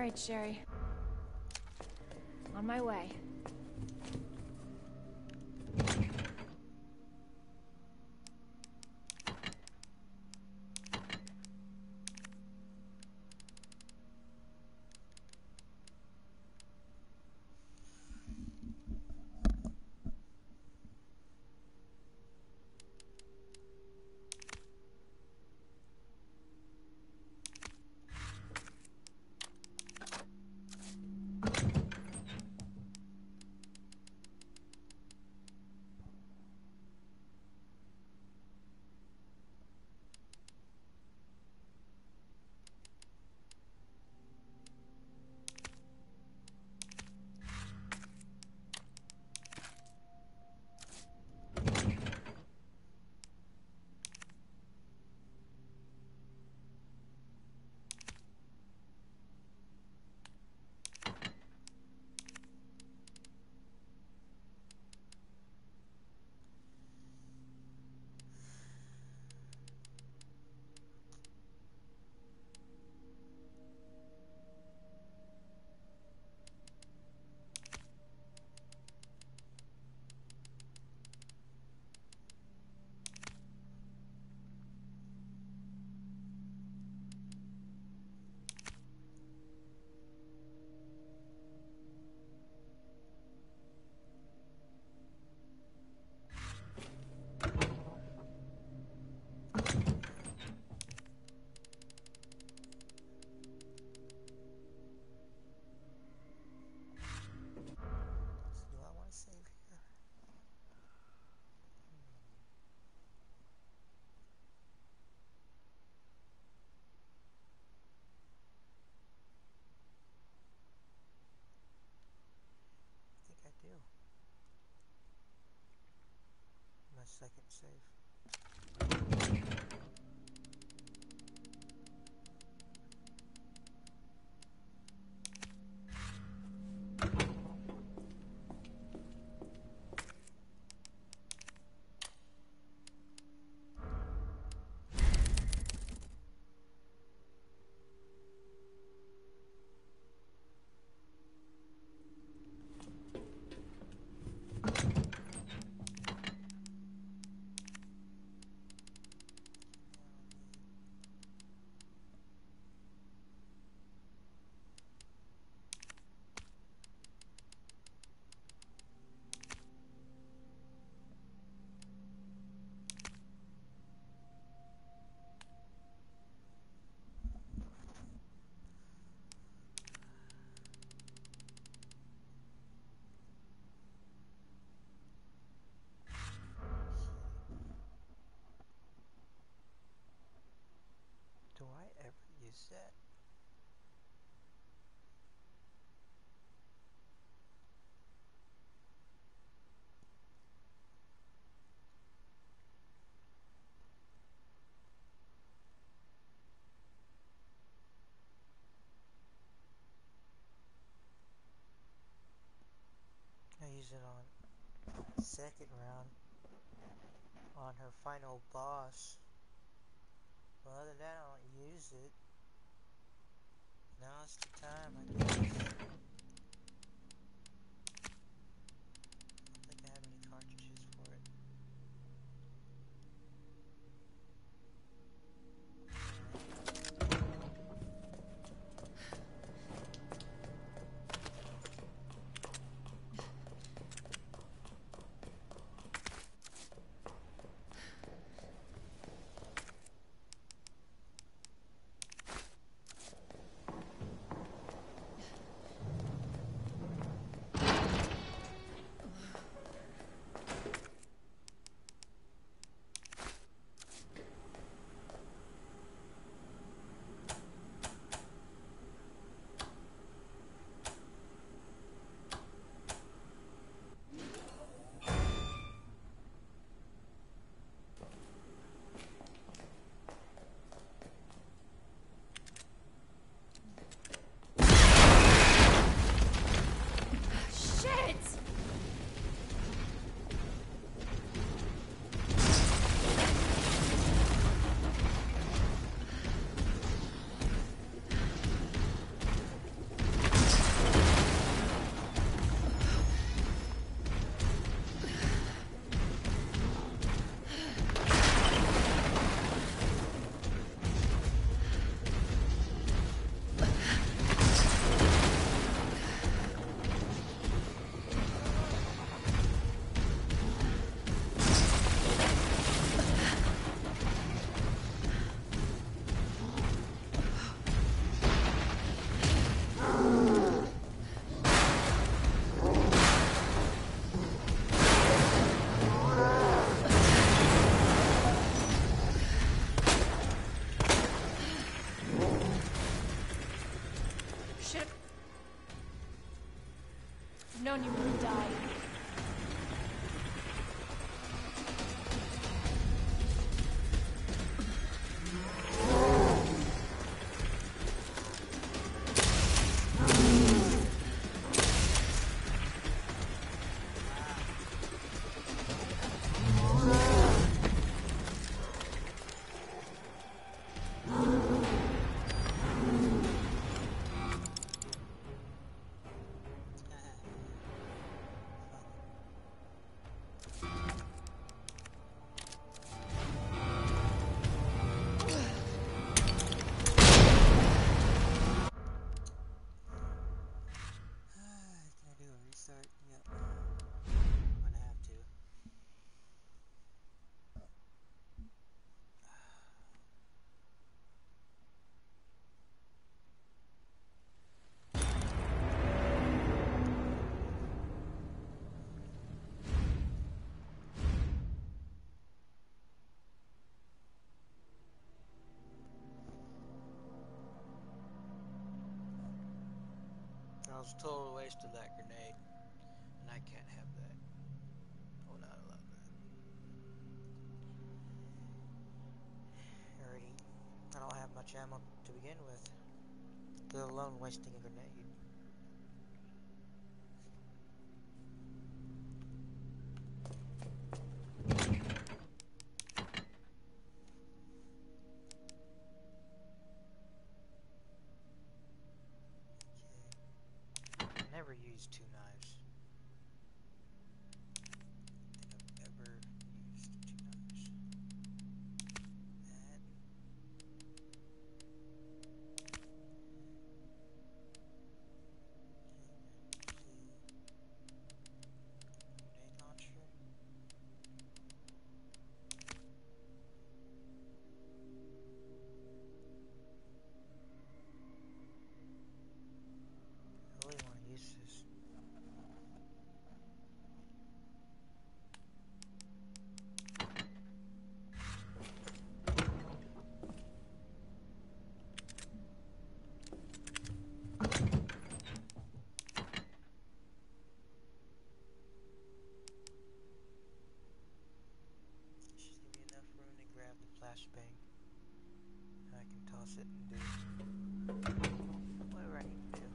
right, Sherry. On my way. Do I want to save here? I think I do. My second save. Do I ever use that? I use it on second round on her final boss. But other than that, I don't use it. Now's the time, I guess. I don't think I have any cartridges for it. I was totally wasted that grenade. And I can't have that. I will not allow that. Already, I don't have much ammo to begin with. Let alone wasting a grenade. Never used two knives. I don't think I've ever used two knives. That. Grenade launcher. I really want to use this. Should give me enough room to grab the flashbang. I can toss it and do whatever I need to do.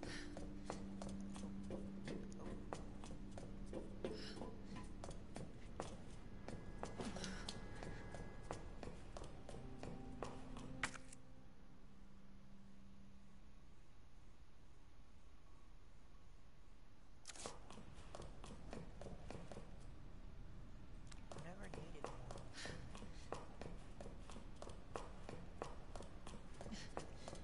Never needed more.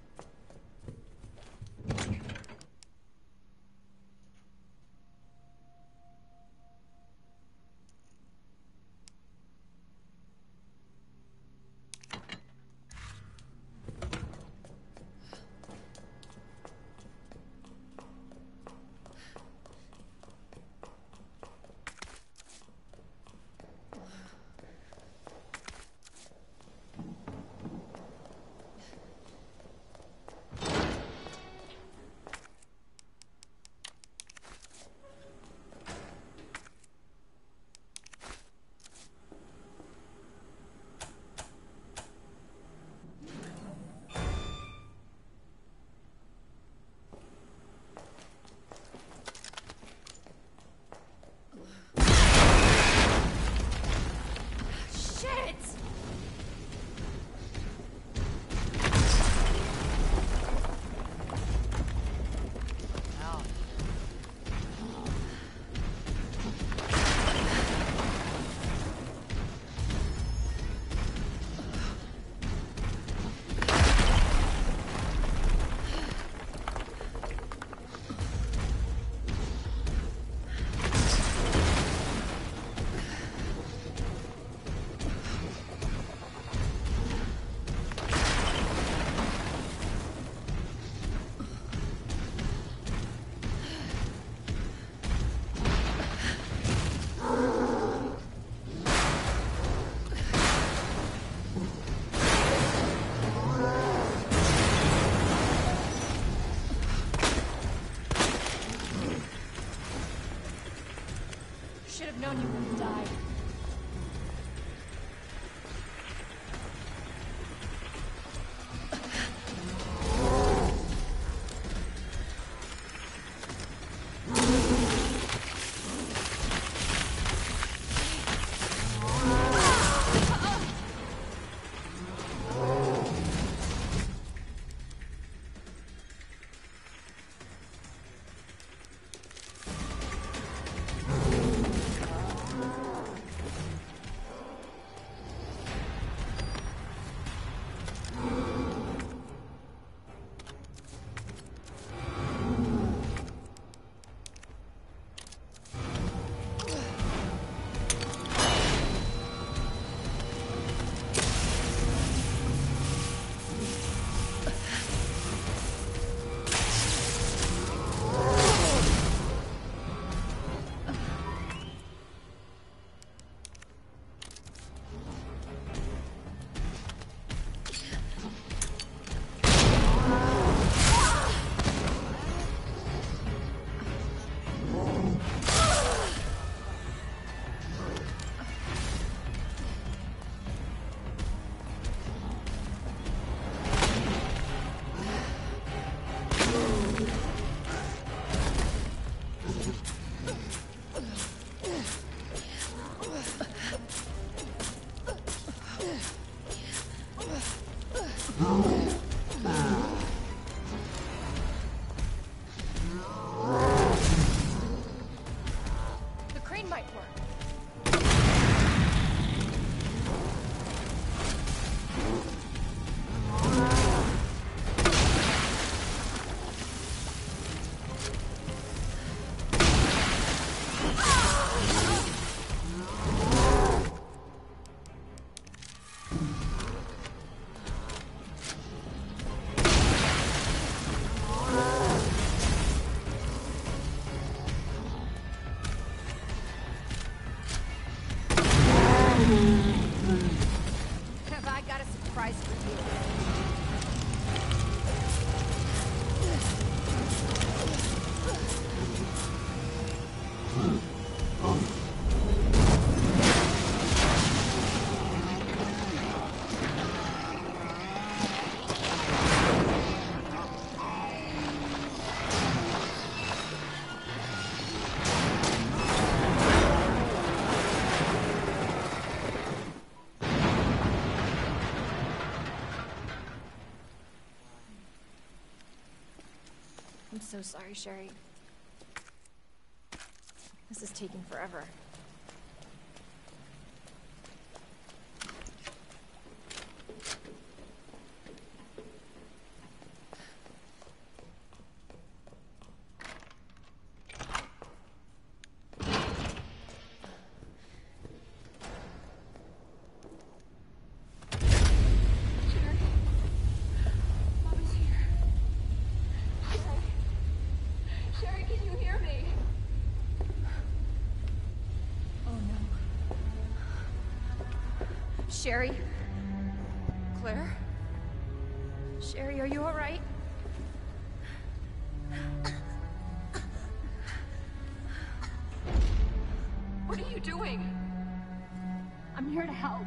The crane might work. Have I got a surprise for you? I'm so sorry, Sherry. This is taking forever. Sherry, can you hear me? Oh no. Sherry? Claire? Sherry, are you alright? What are you doing? I'm here to help.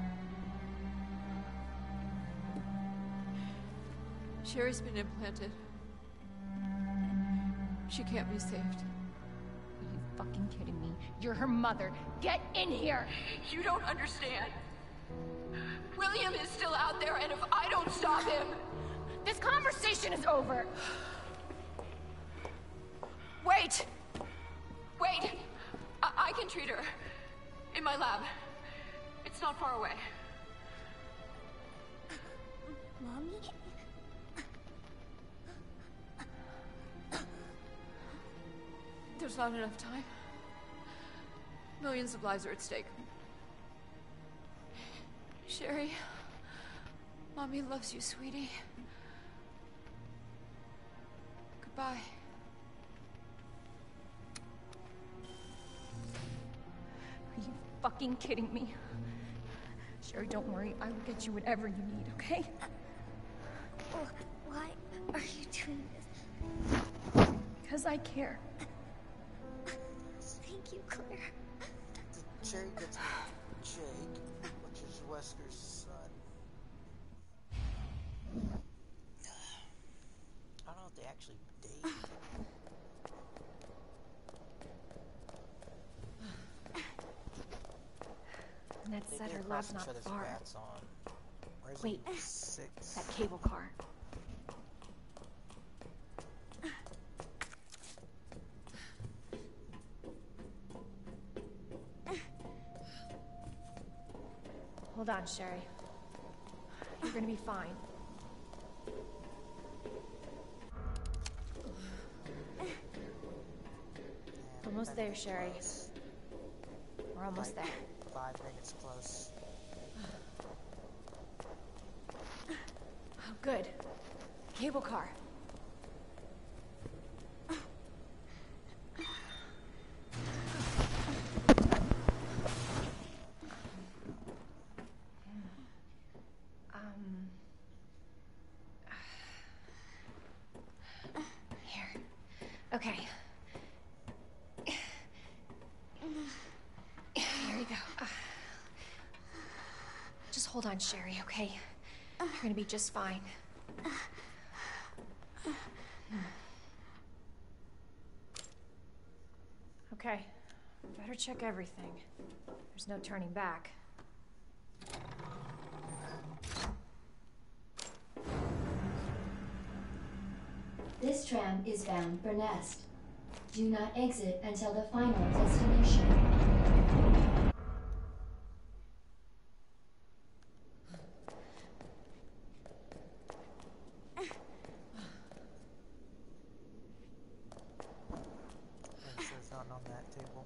Sherry's been implanted. She can't be saved. Are you fucking kidding me? You're her mother. Get in here! You don't understand. William is still out there, and if I don't stop him... This conversation is over! Wait! Wait! I can treat her. In my lab. It's not far away. Mommy? There's not enough time. Millions of lives are at stake. Sherry, Mommy loves you, sweetie. Goodbye. Are you fucking kidding me? Sherry, don't worry. I will get you whatever you need, okay? Why are you doing this? Because I care. Thank you, Claire. Cherry gets Jake, which is Wesker's son. I don't know if they actually date. Ned They said did her cross lab's each not other's far. paths on Wait. Resident 6. That cable car. Hold on, Sherry. You're gonna be fine. Almost there, Sherry. We're almost there. 5 minutes close. Oh, good. Cable car. Here. Okay. Here you go. Just hold on, Sherry, okay? You're gonna be just fine. Okay. Better check everything. There's no turning back. This tram is bound for Nest. Do not exit until the final destination. Make sure there's nothing on that table.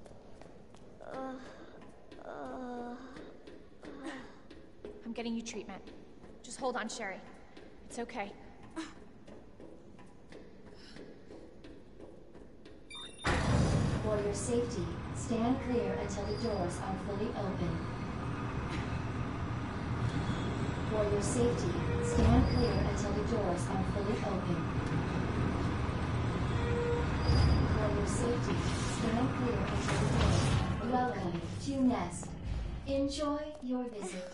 I'm getting you treatment. Just hold on, Sherry. It's okay. For your safety, stand clear until the doors are fully open. For your safety, stand clear until the doors are fully open. For your safety, stand clear until the doors are fully open. Welcome to Nest. Enjoy your visit.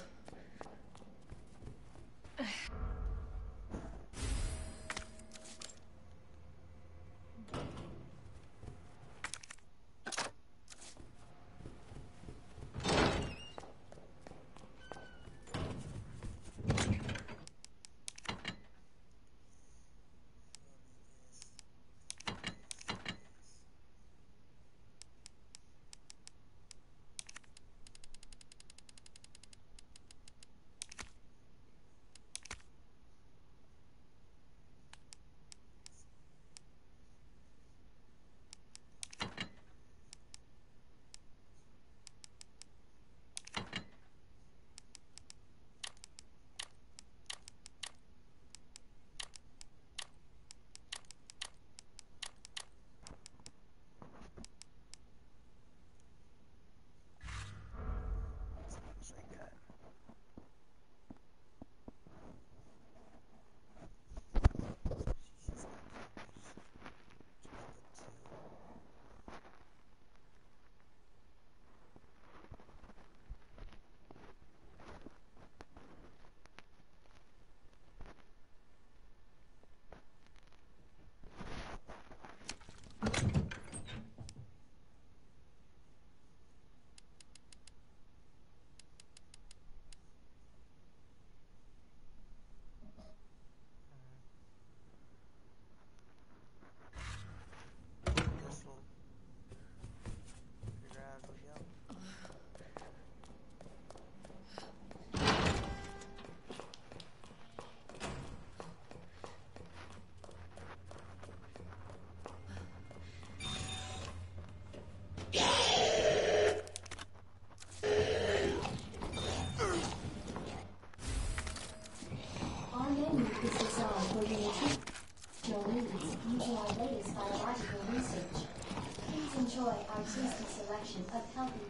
Enjoy our tasty selection of healthy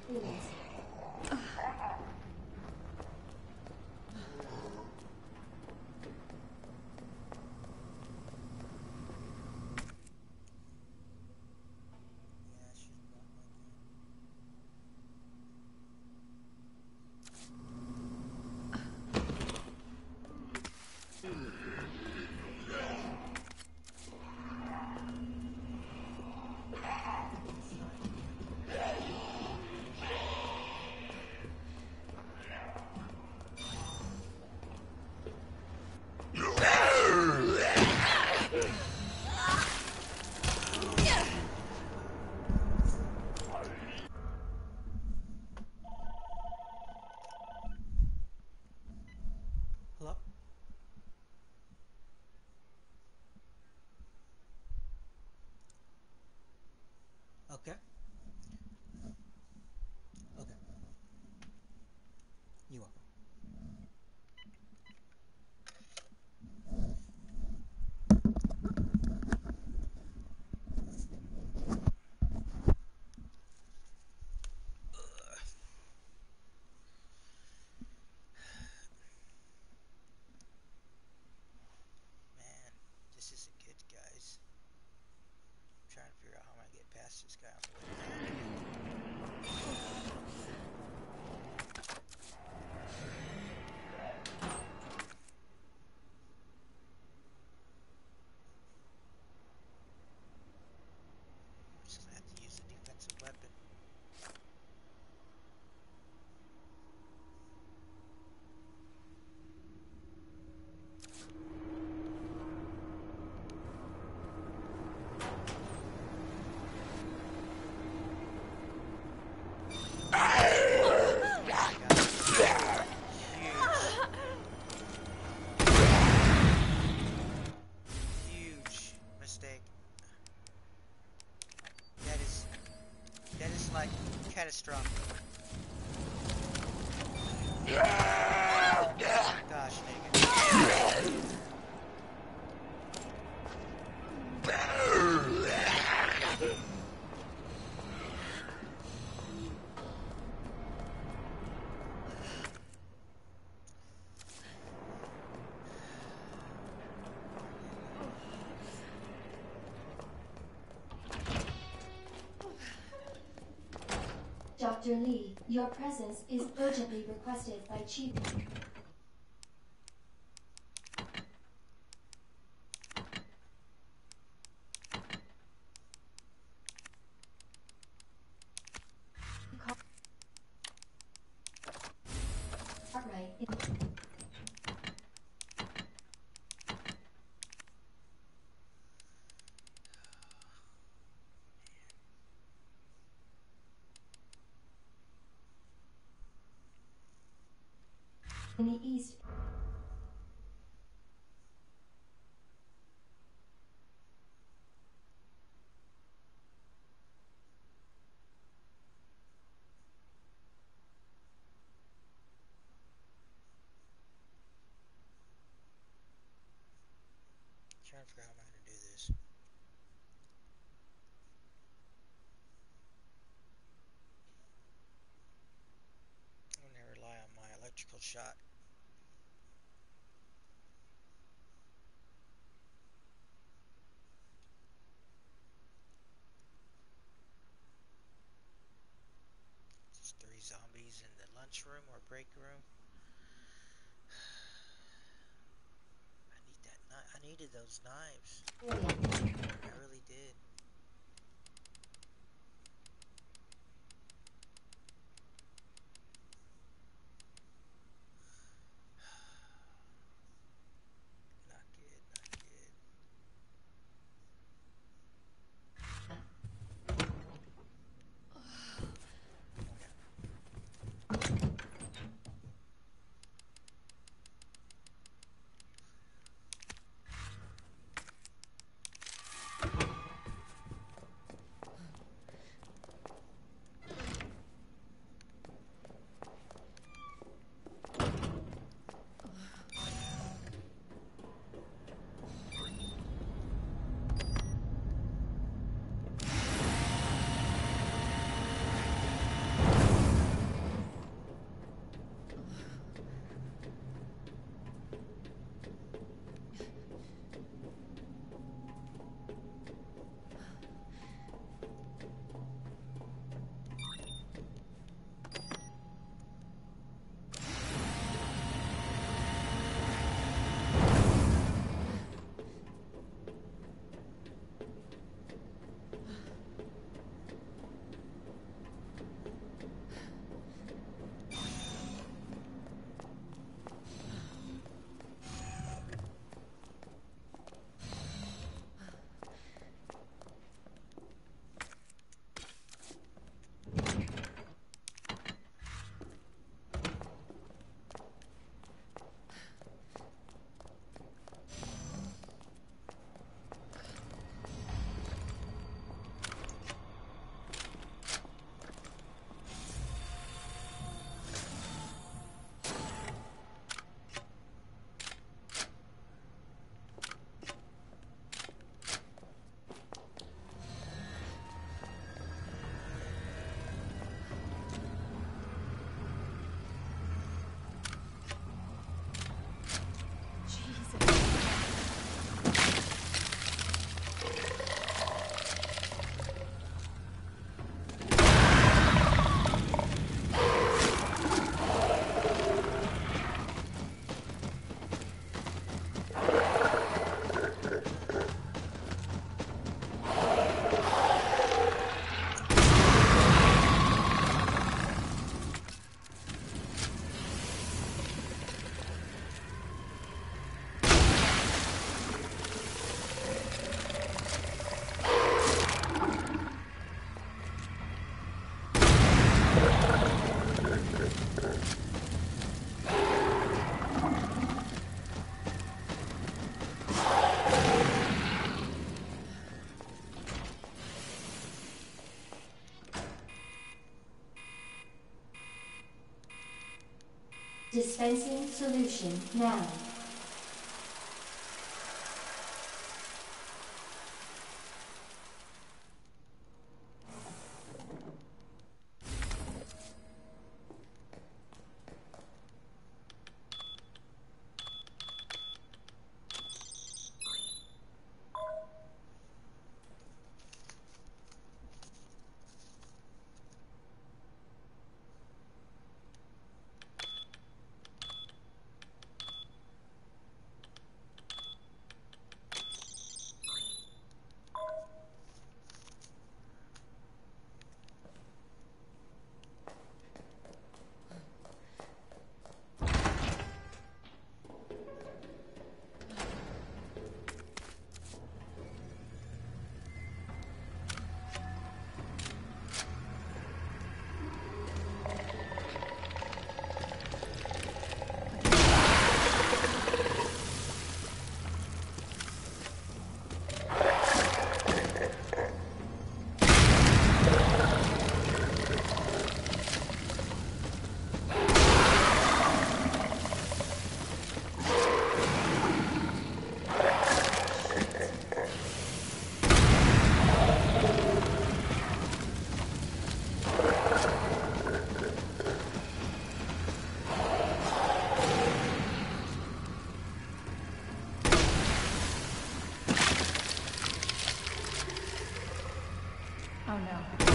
foods. Hello? Okay. Okay. You are. Man, this isn't good, guys. I'm trying to figure out how I'm gonna get past this guy on the way back. I'm just gonna have to use a defensive weapon. strong. Gosh dang it. Dr. Lee, your presence is urgently requested by Chief. Cartwright. In the east. Trying to figure out how I'm going to do this. I'm going to rely on my electrical shot. There's 3 zombies in the lunchroom or break room. I need that knife. I needed those knives. I really did. Not good, not good. Commencing solution now. Oh no.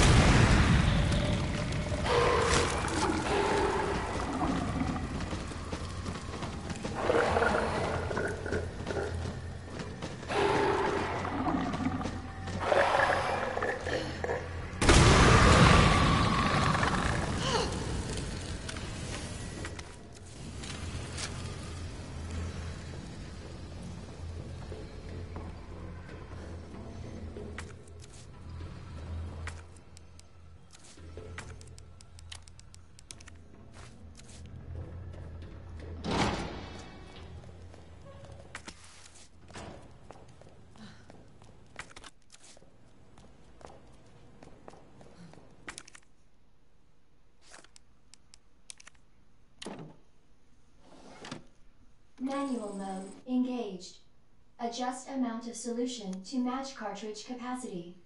Manual mode engaged. Adjust amount of solution to match cartridge capacity.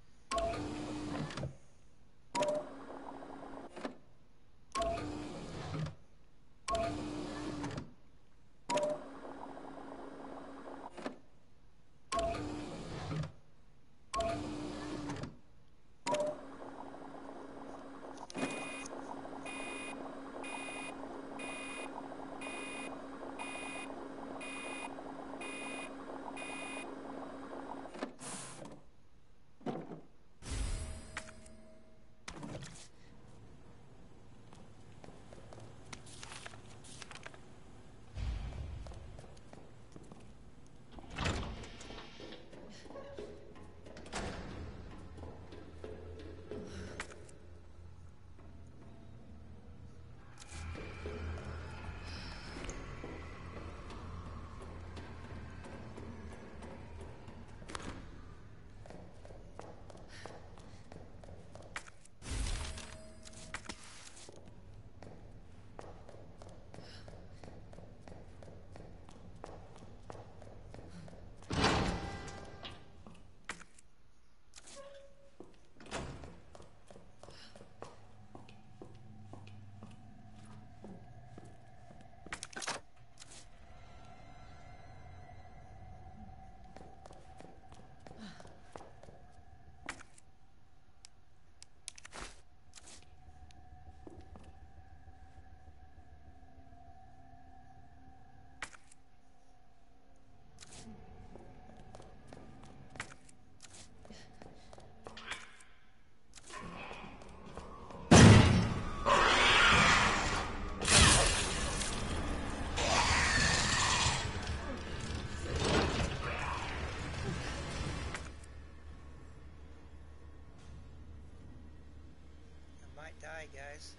Die, guys.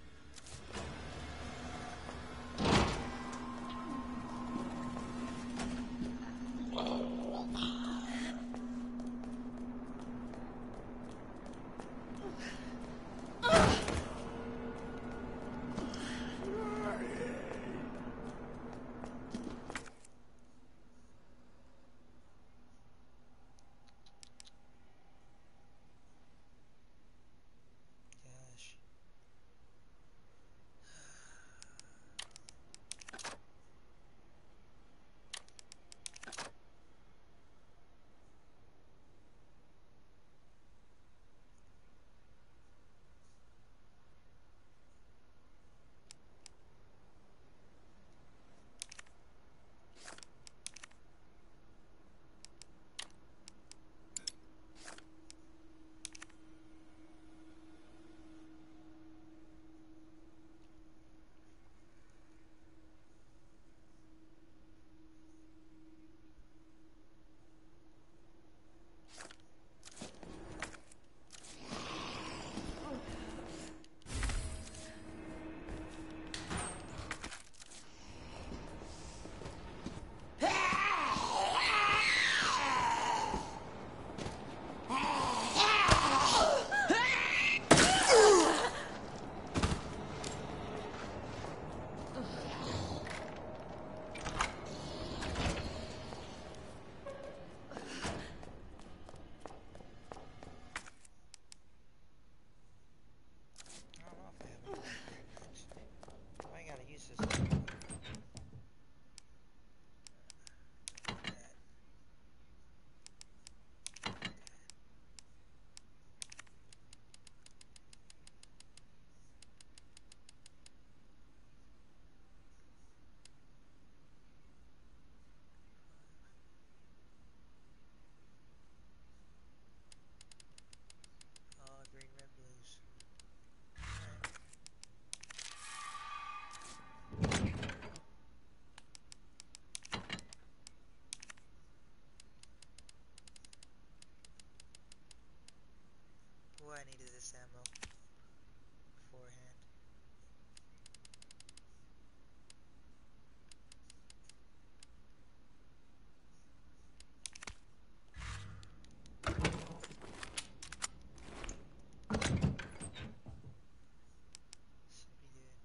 needed this ammo beforehand. Should be good.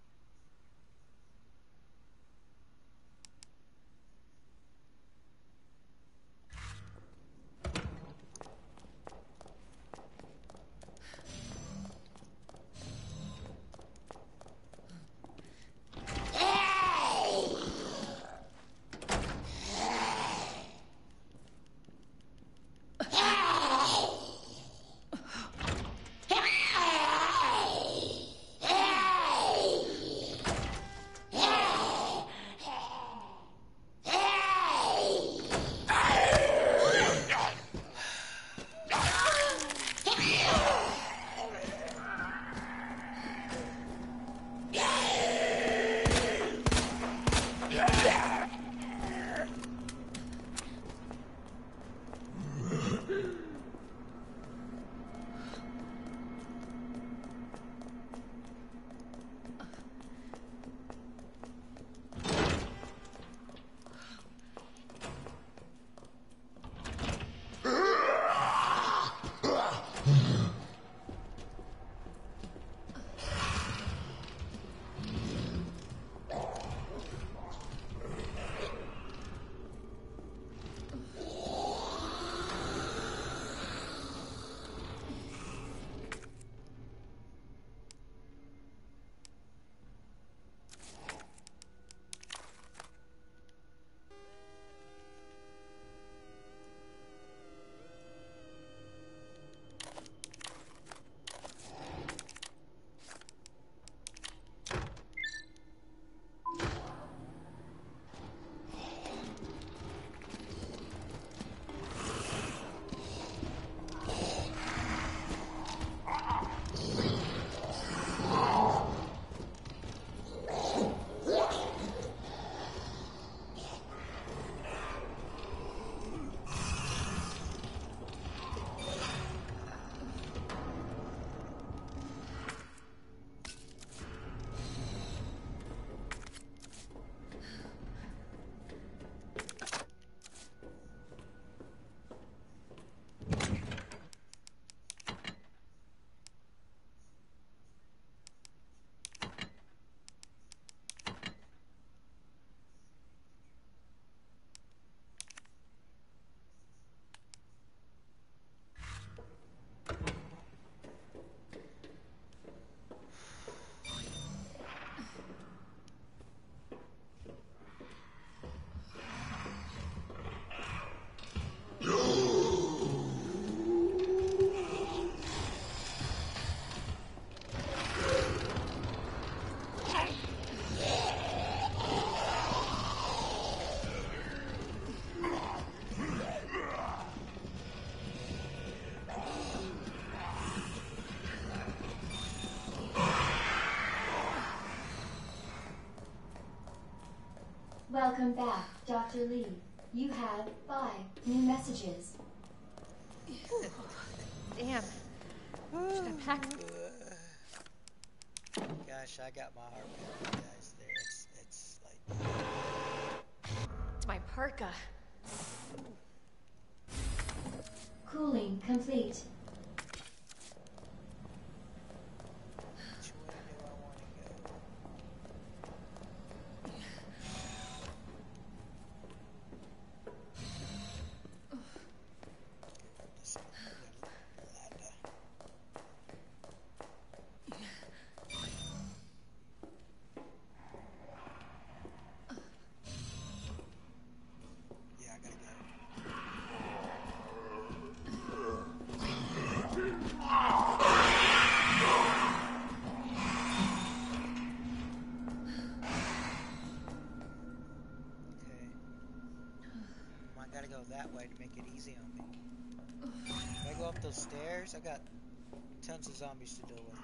Welcome back, Dr. Lee. You have 5 new messages. Damn. Should have packed. Gosh, I got my heart pounding, guys. There, it's like It's my parka. Cooling complete. which way do I want to go? This ladder. Yeah, I gotta go. Okay. I gotta go that way to make it easy on me. If I go up those stairs, I got tons of zombies to deal with.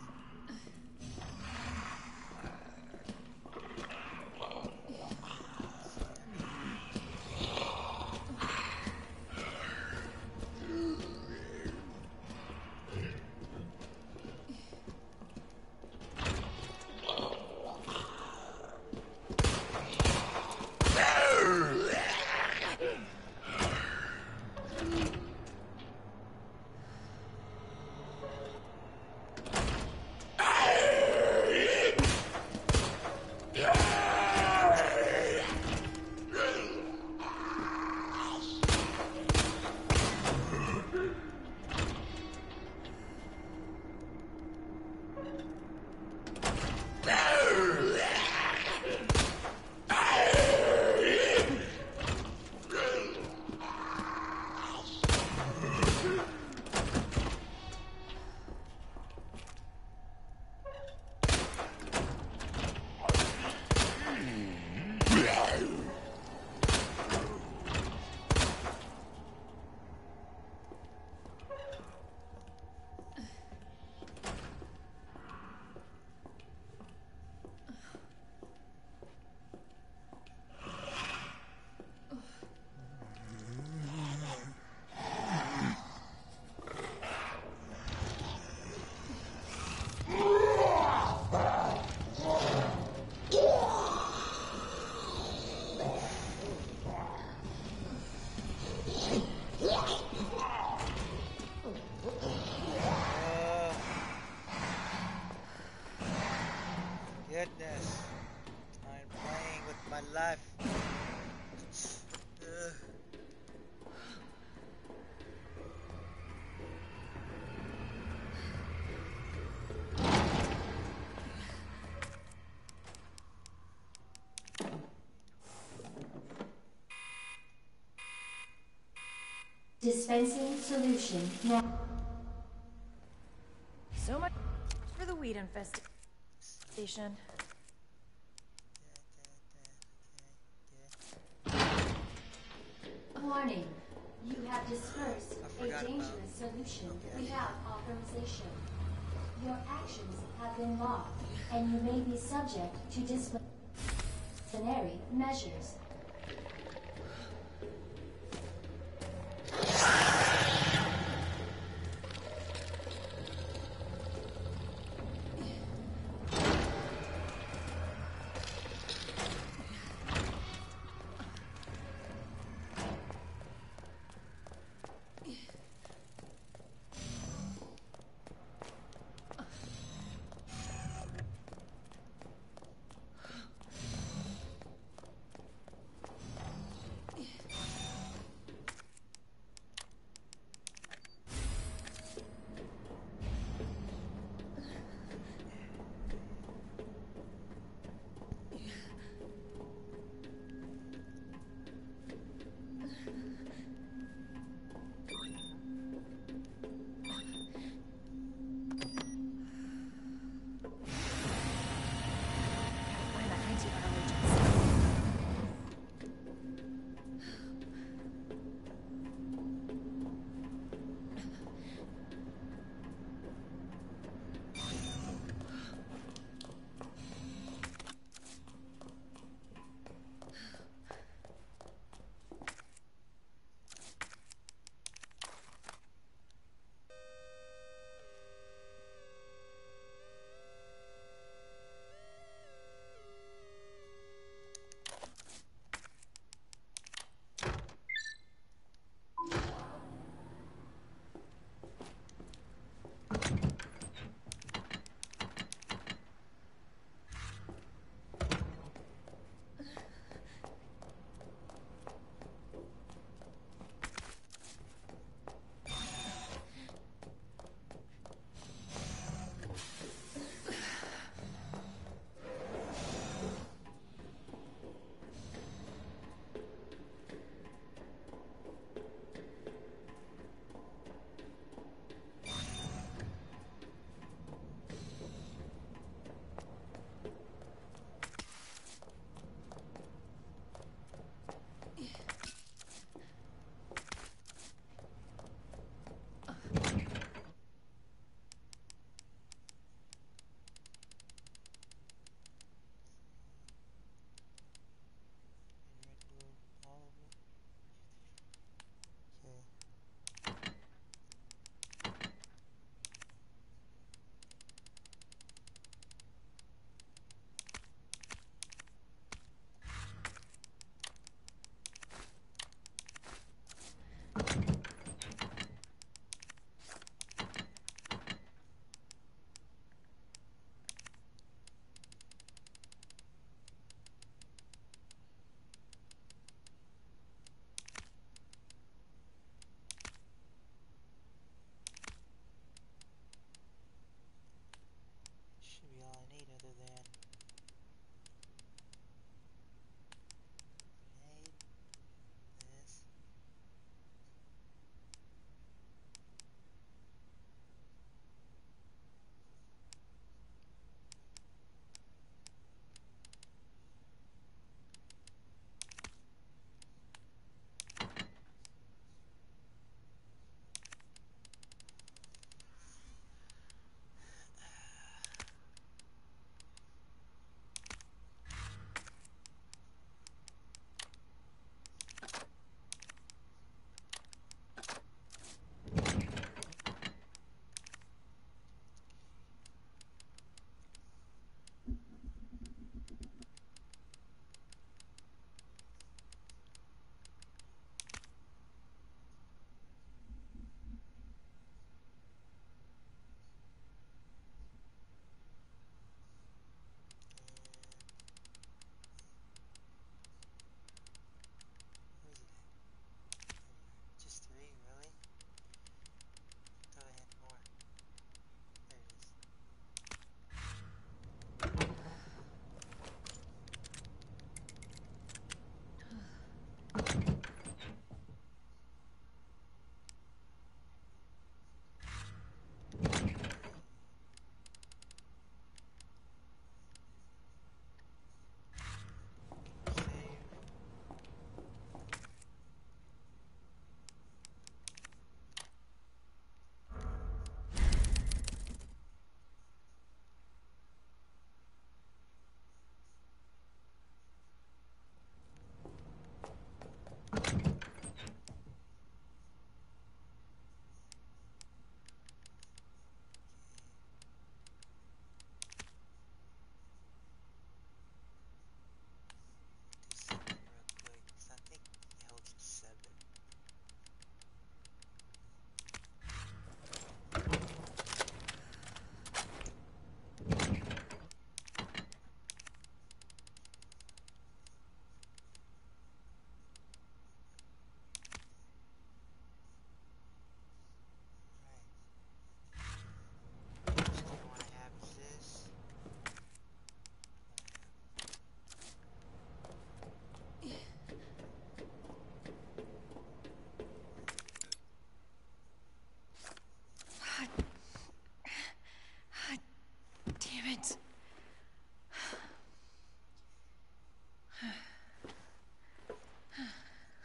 Dispensing solution now. So much for the weed infestation. Warning. You have dispersed a dangerous solution without authorization. Your actions have been logged, and you may be subject to disciplinary measures.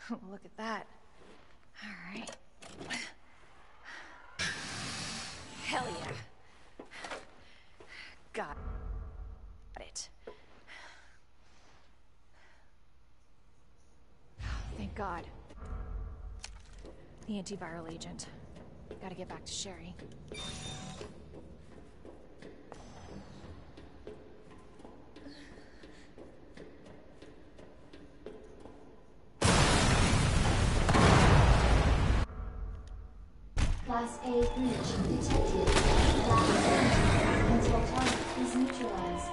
Look at that. All right. Hell yeah. Got it. Thank God. The antiviral agent. Gotta get back to Sherry. Class A breach detected. Class A control target is neutralized.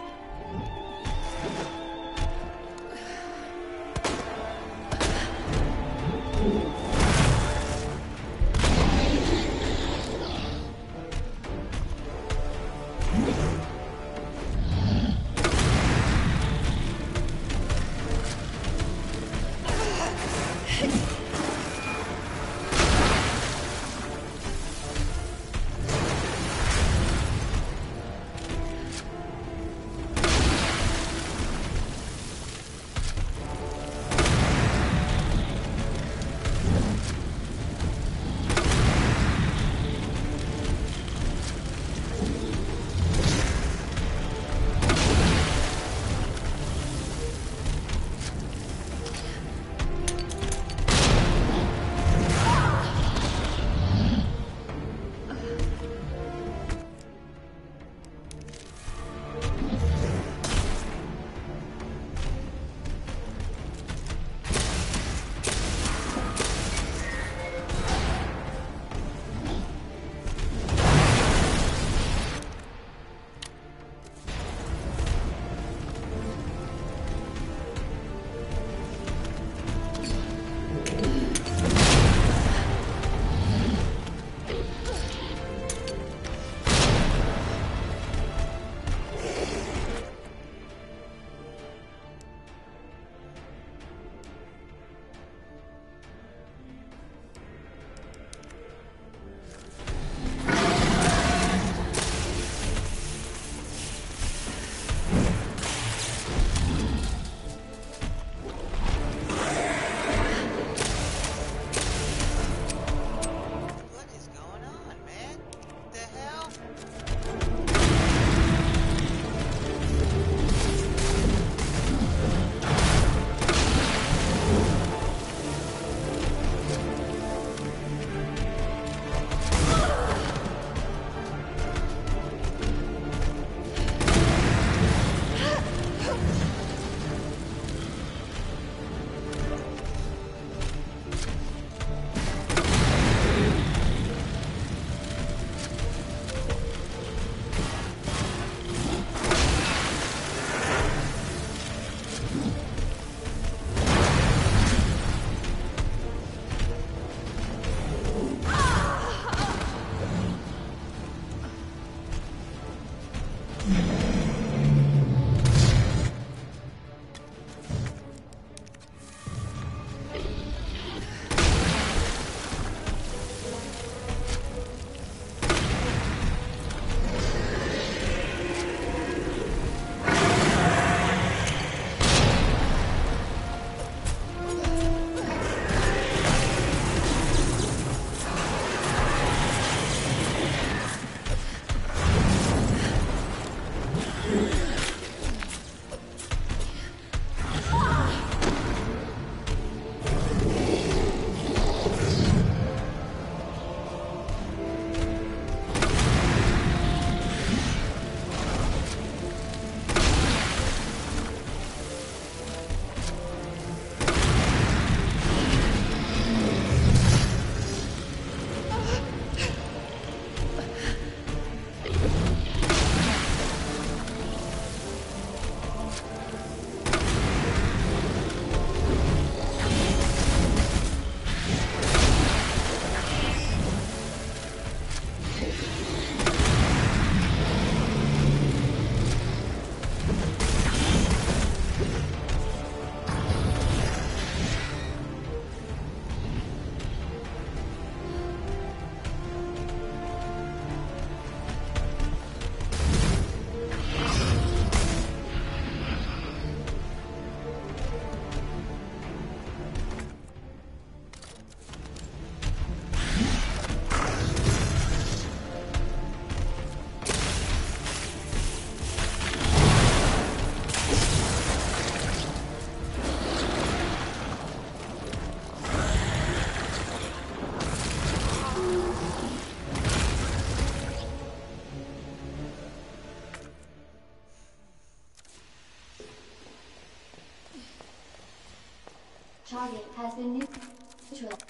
target has been neutralized.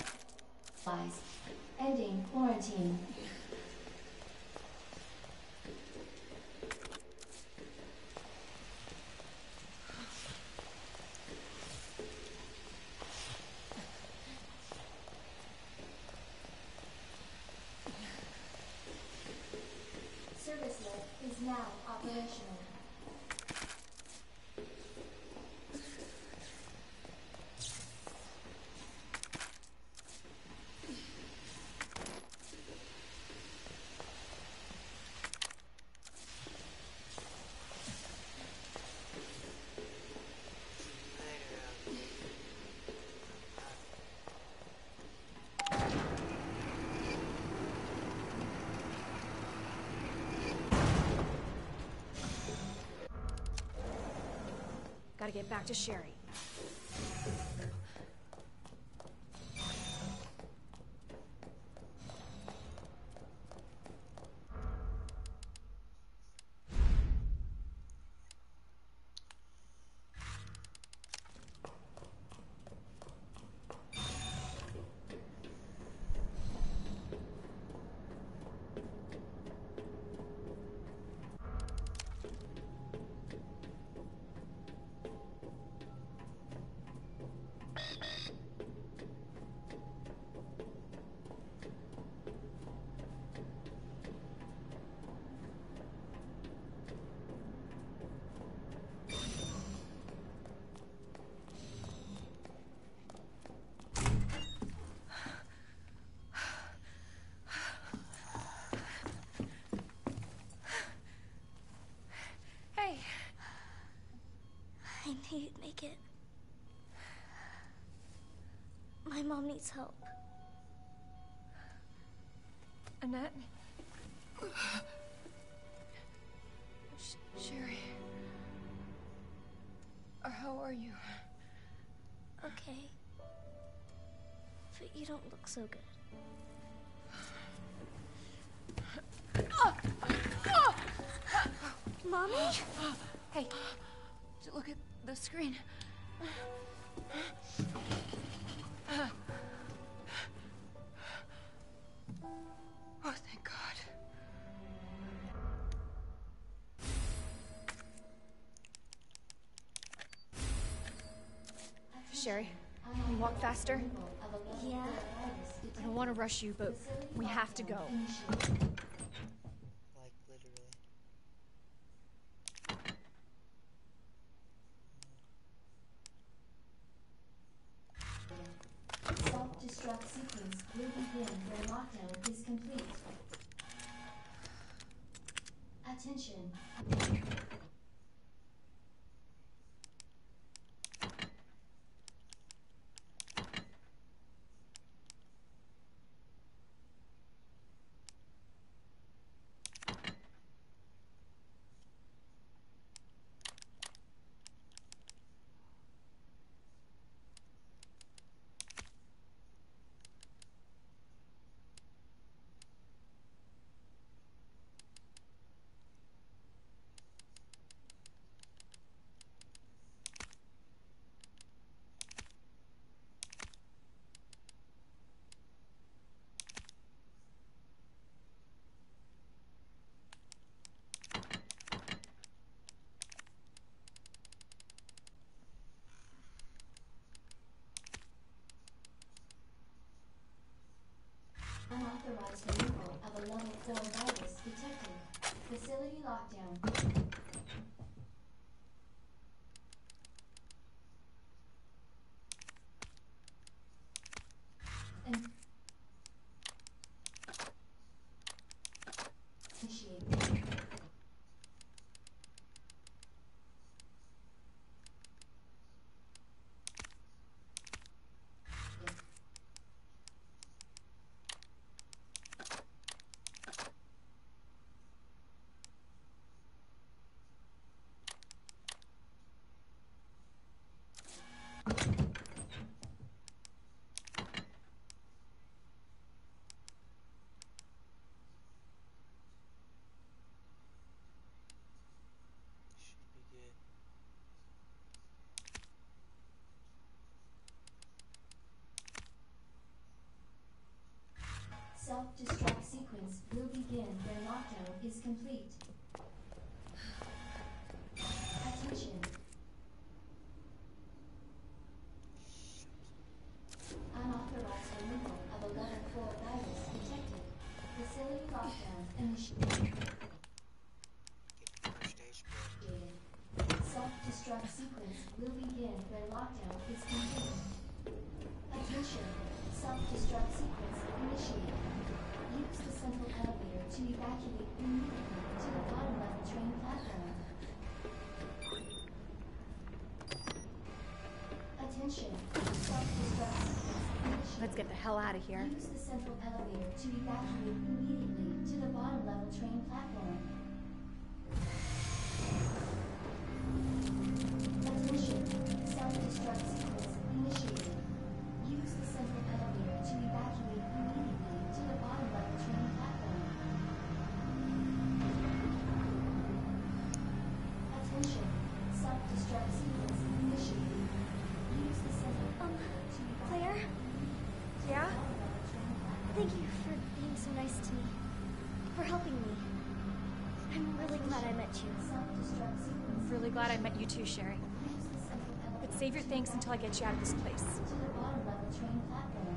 Ending quarantine. Service lift is now operational. Gotta get back to Sherry. I knew you'd make it. My mom needs help. Annette? Sherry? How are you? Okay. But you don't look so good. Mommy? Hey, look at the screen. Oh, thank God. Sherry, can you walk faster? Yeah. I don't want to rush you, but we have to go. Like, literally. Self-destruct sequence will begin when lockdown is complete. Attention. Unauthorized removal of a level 4 virus detected. Facility lockdown. Initiate. Self-destruct sequence will begin when lockdown is complete. Attention. Unauthorized removal of a level 4 virus detected. Facility lockdown initiated. Self-destruct sequence will begin when lockdown is complete. Attention. Self-destruct sequence initiated. Use the central elevator to evacuate immediately to the bottom level train platform. Attention. Self-destruct sequence initiated. Let's get the hell out of here. Use the central elevator to evacuate immediately to the bottom level train platform. Attention. Self-destruct sequence initiated. Use the central elevator to evacuate immediately to the bottom level train platform. Attention. Self-destruct sequence initiated. Use the central elevator to evacuate. Claire? Yeah? Thank you for being so nice to me. For helping me. I'm really glad I met you. Self-destruct sequence I'm really glad I met you too, Sherry. Use the central elevator But save your thanks until I get you out of this place. to the bottom level train platform.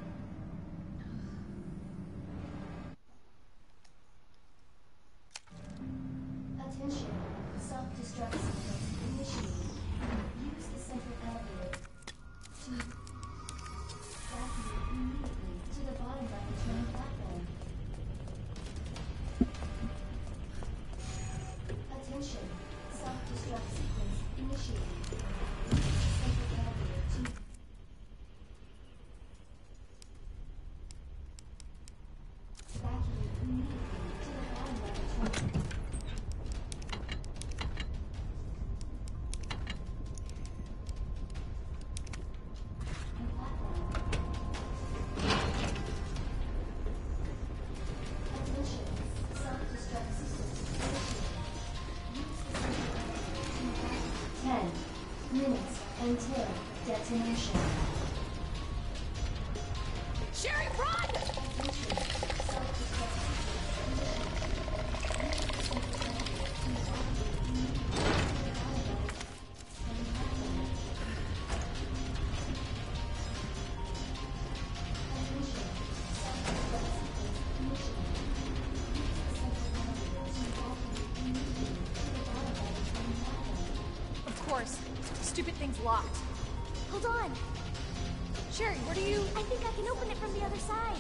Attention. Self-destruct sequence initiated. Use the central elevator to evacuate immediately to the bottom level train platform. Attention. Self-destruct sequence initiated. Use the central elevator to evacuate immediately to the bottom level train. Attention. Self-destruct sequence initiated. Use the central elevator to evacuate 10 minutes until detonation. Sherry, run! Attention. Self-destruct Of course. Stupid thing's locked. Hold on. Sherry, what are you... I think I can open it from the other side.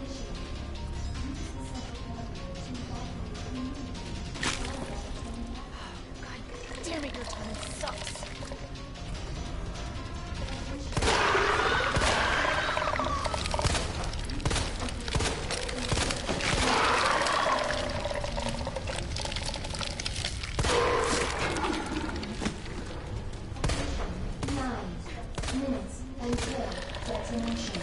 God damn it, your timing sucks. Until detonation.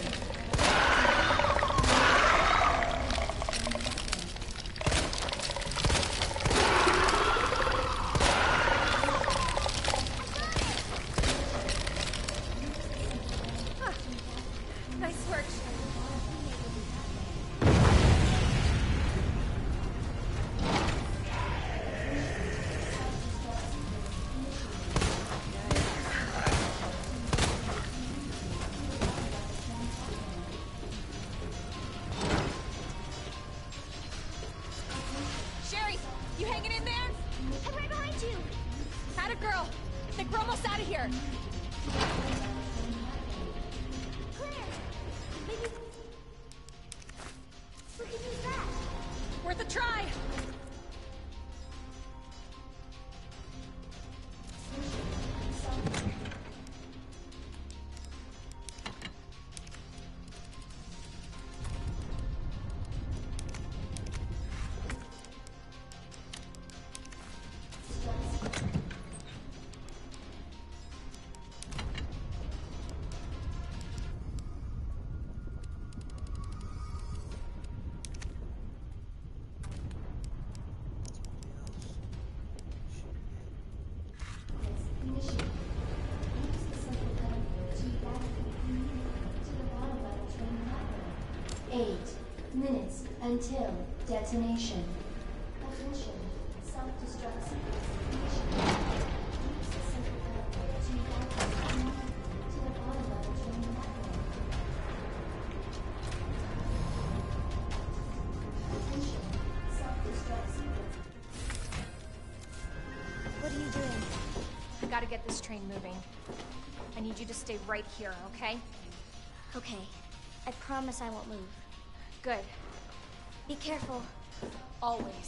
Nice work. Sherry, you hanging in there? I'm right behind you. Atta girl. I think we're almost out of here. Claire, maybe we can use that. Worth a try. minutes until detonation. Attention, self-destruct sequence initiated. Use the central pathway to evacuate to the bottom level train platform. Attention, self-destruct sequence. What are you doing? I gotta get this train moving. I need you to stay right here, okay? Okay. I promise I won't move. Good. Be careful. Always.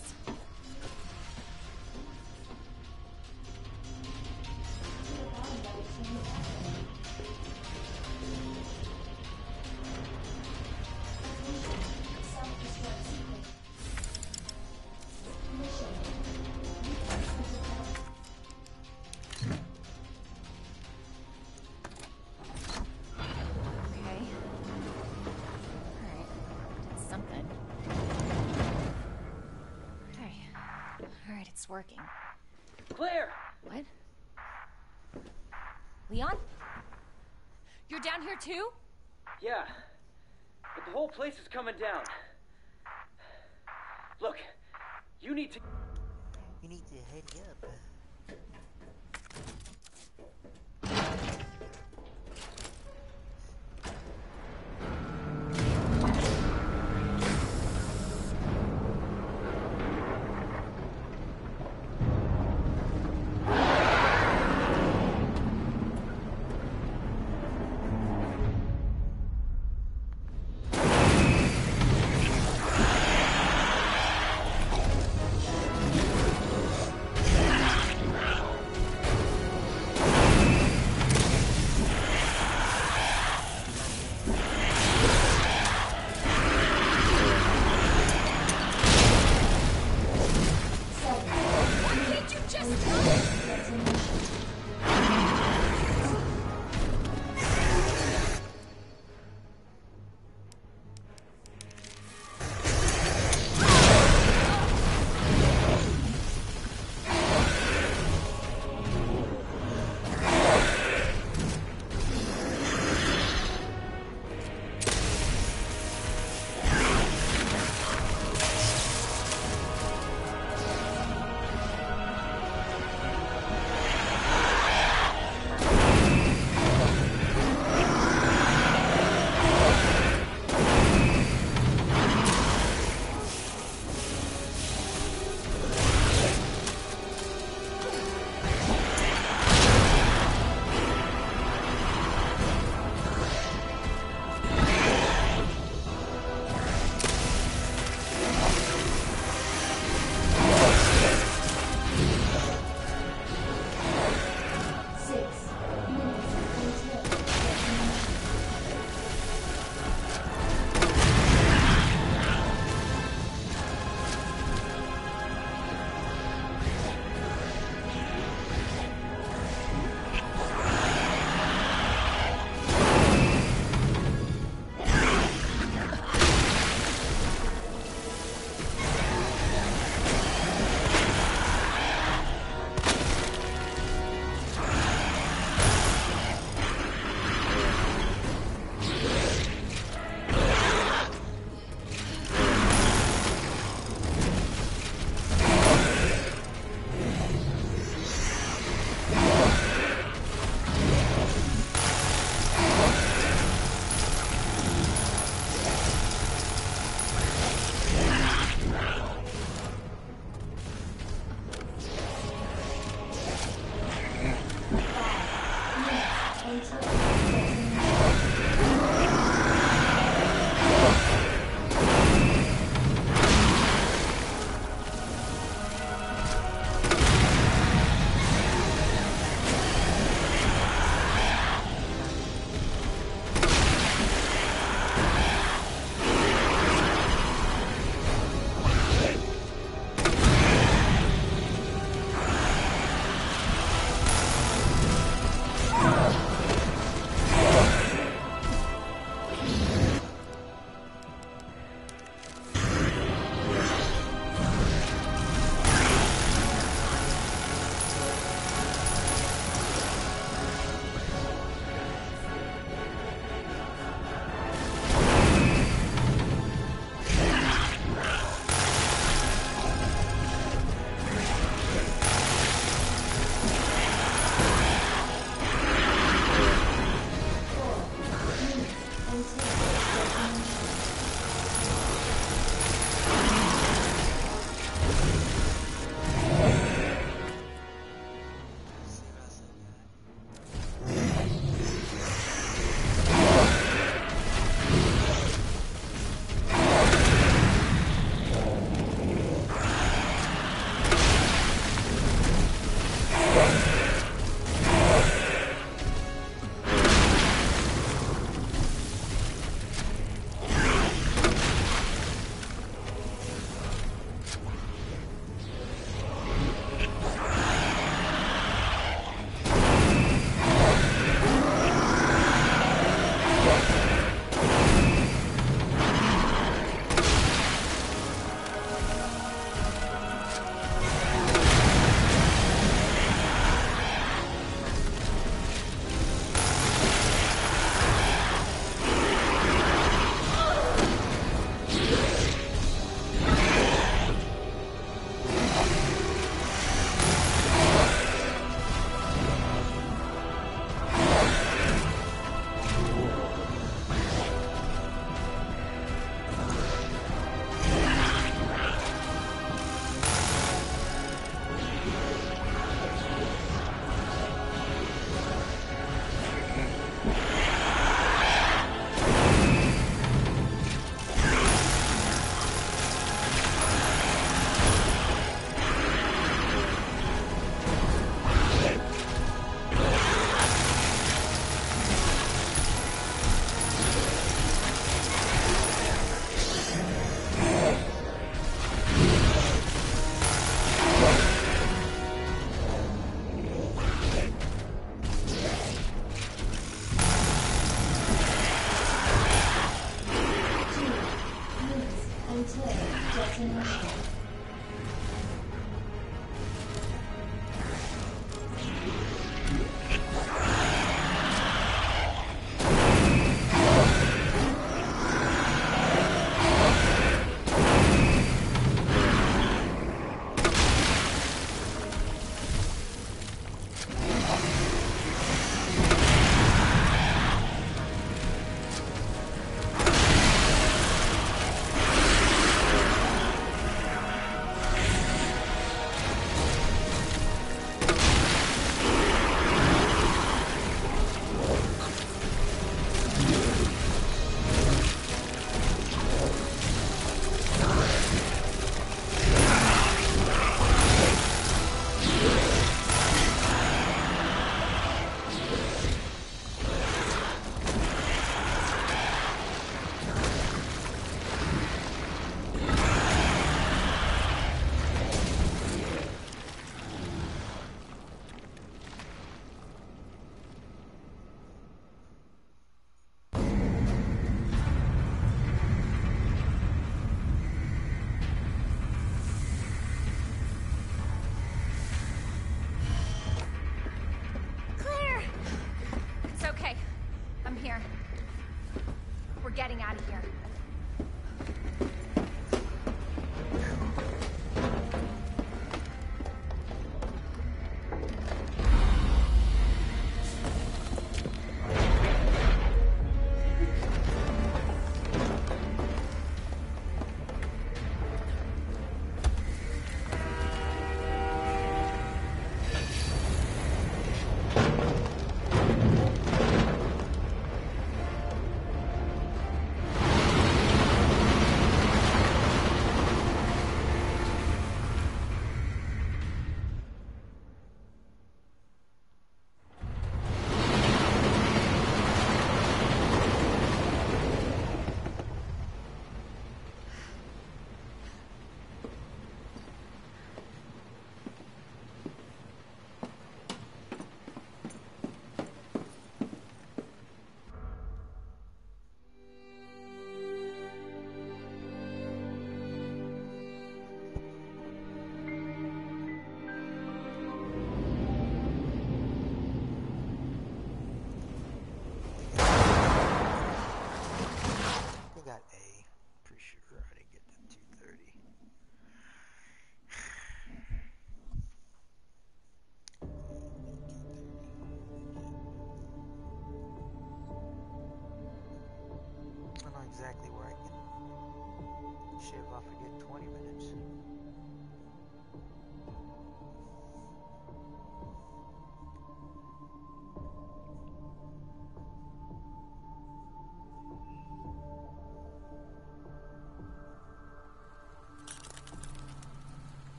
It's working. Claire! What? Leon? You're down here too? Yeah. But the whole place is coming down. Look, you need to hurry up. Getting out of here. Exactly where I can shave off and get 20 minutes.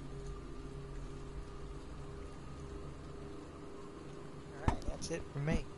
Alright, that's it for me.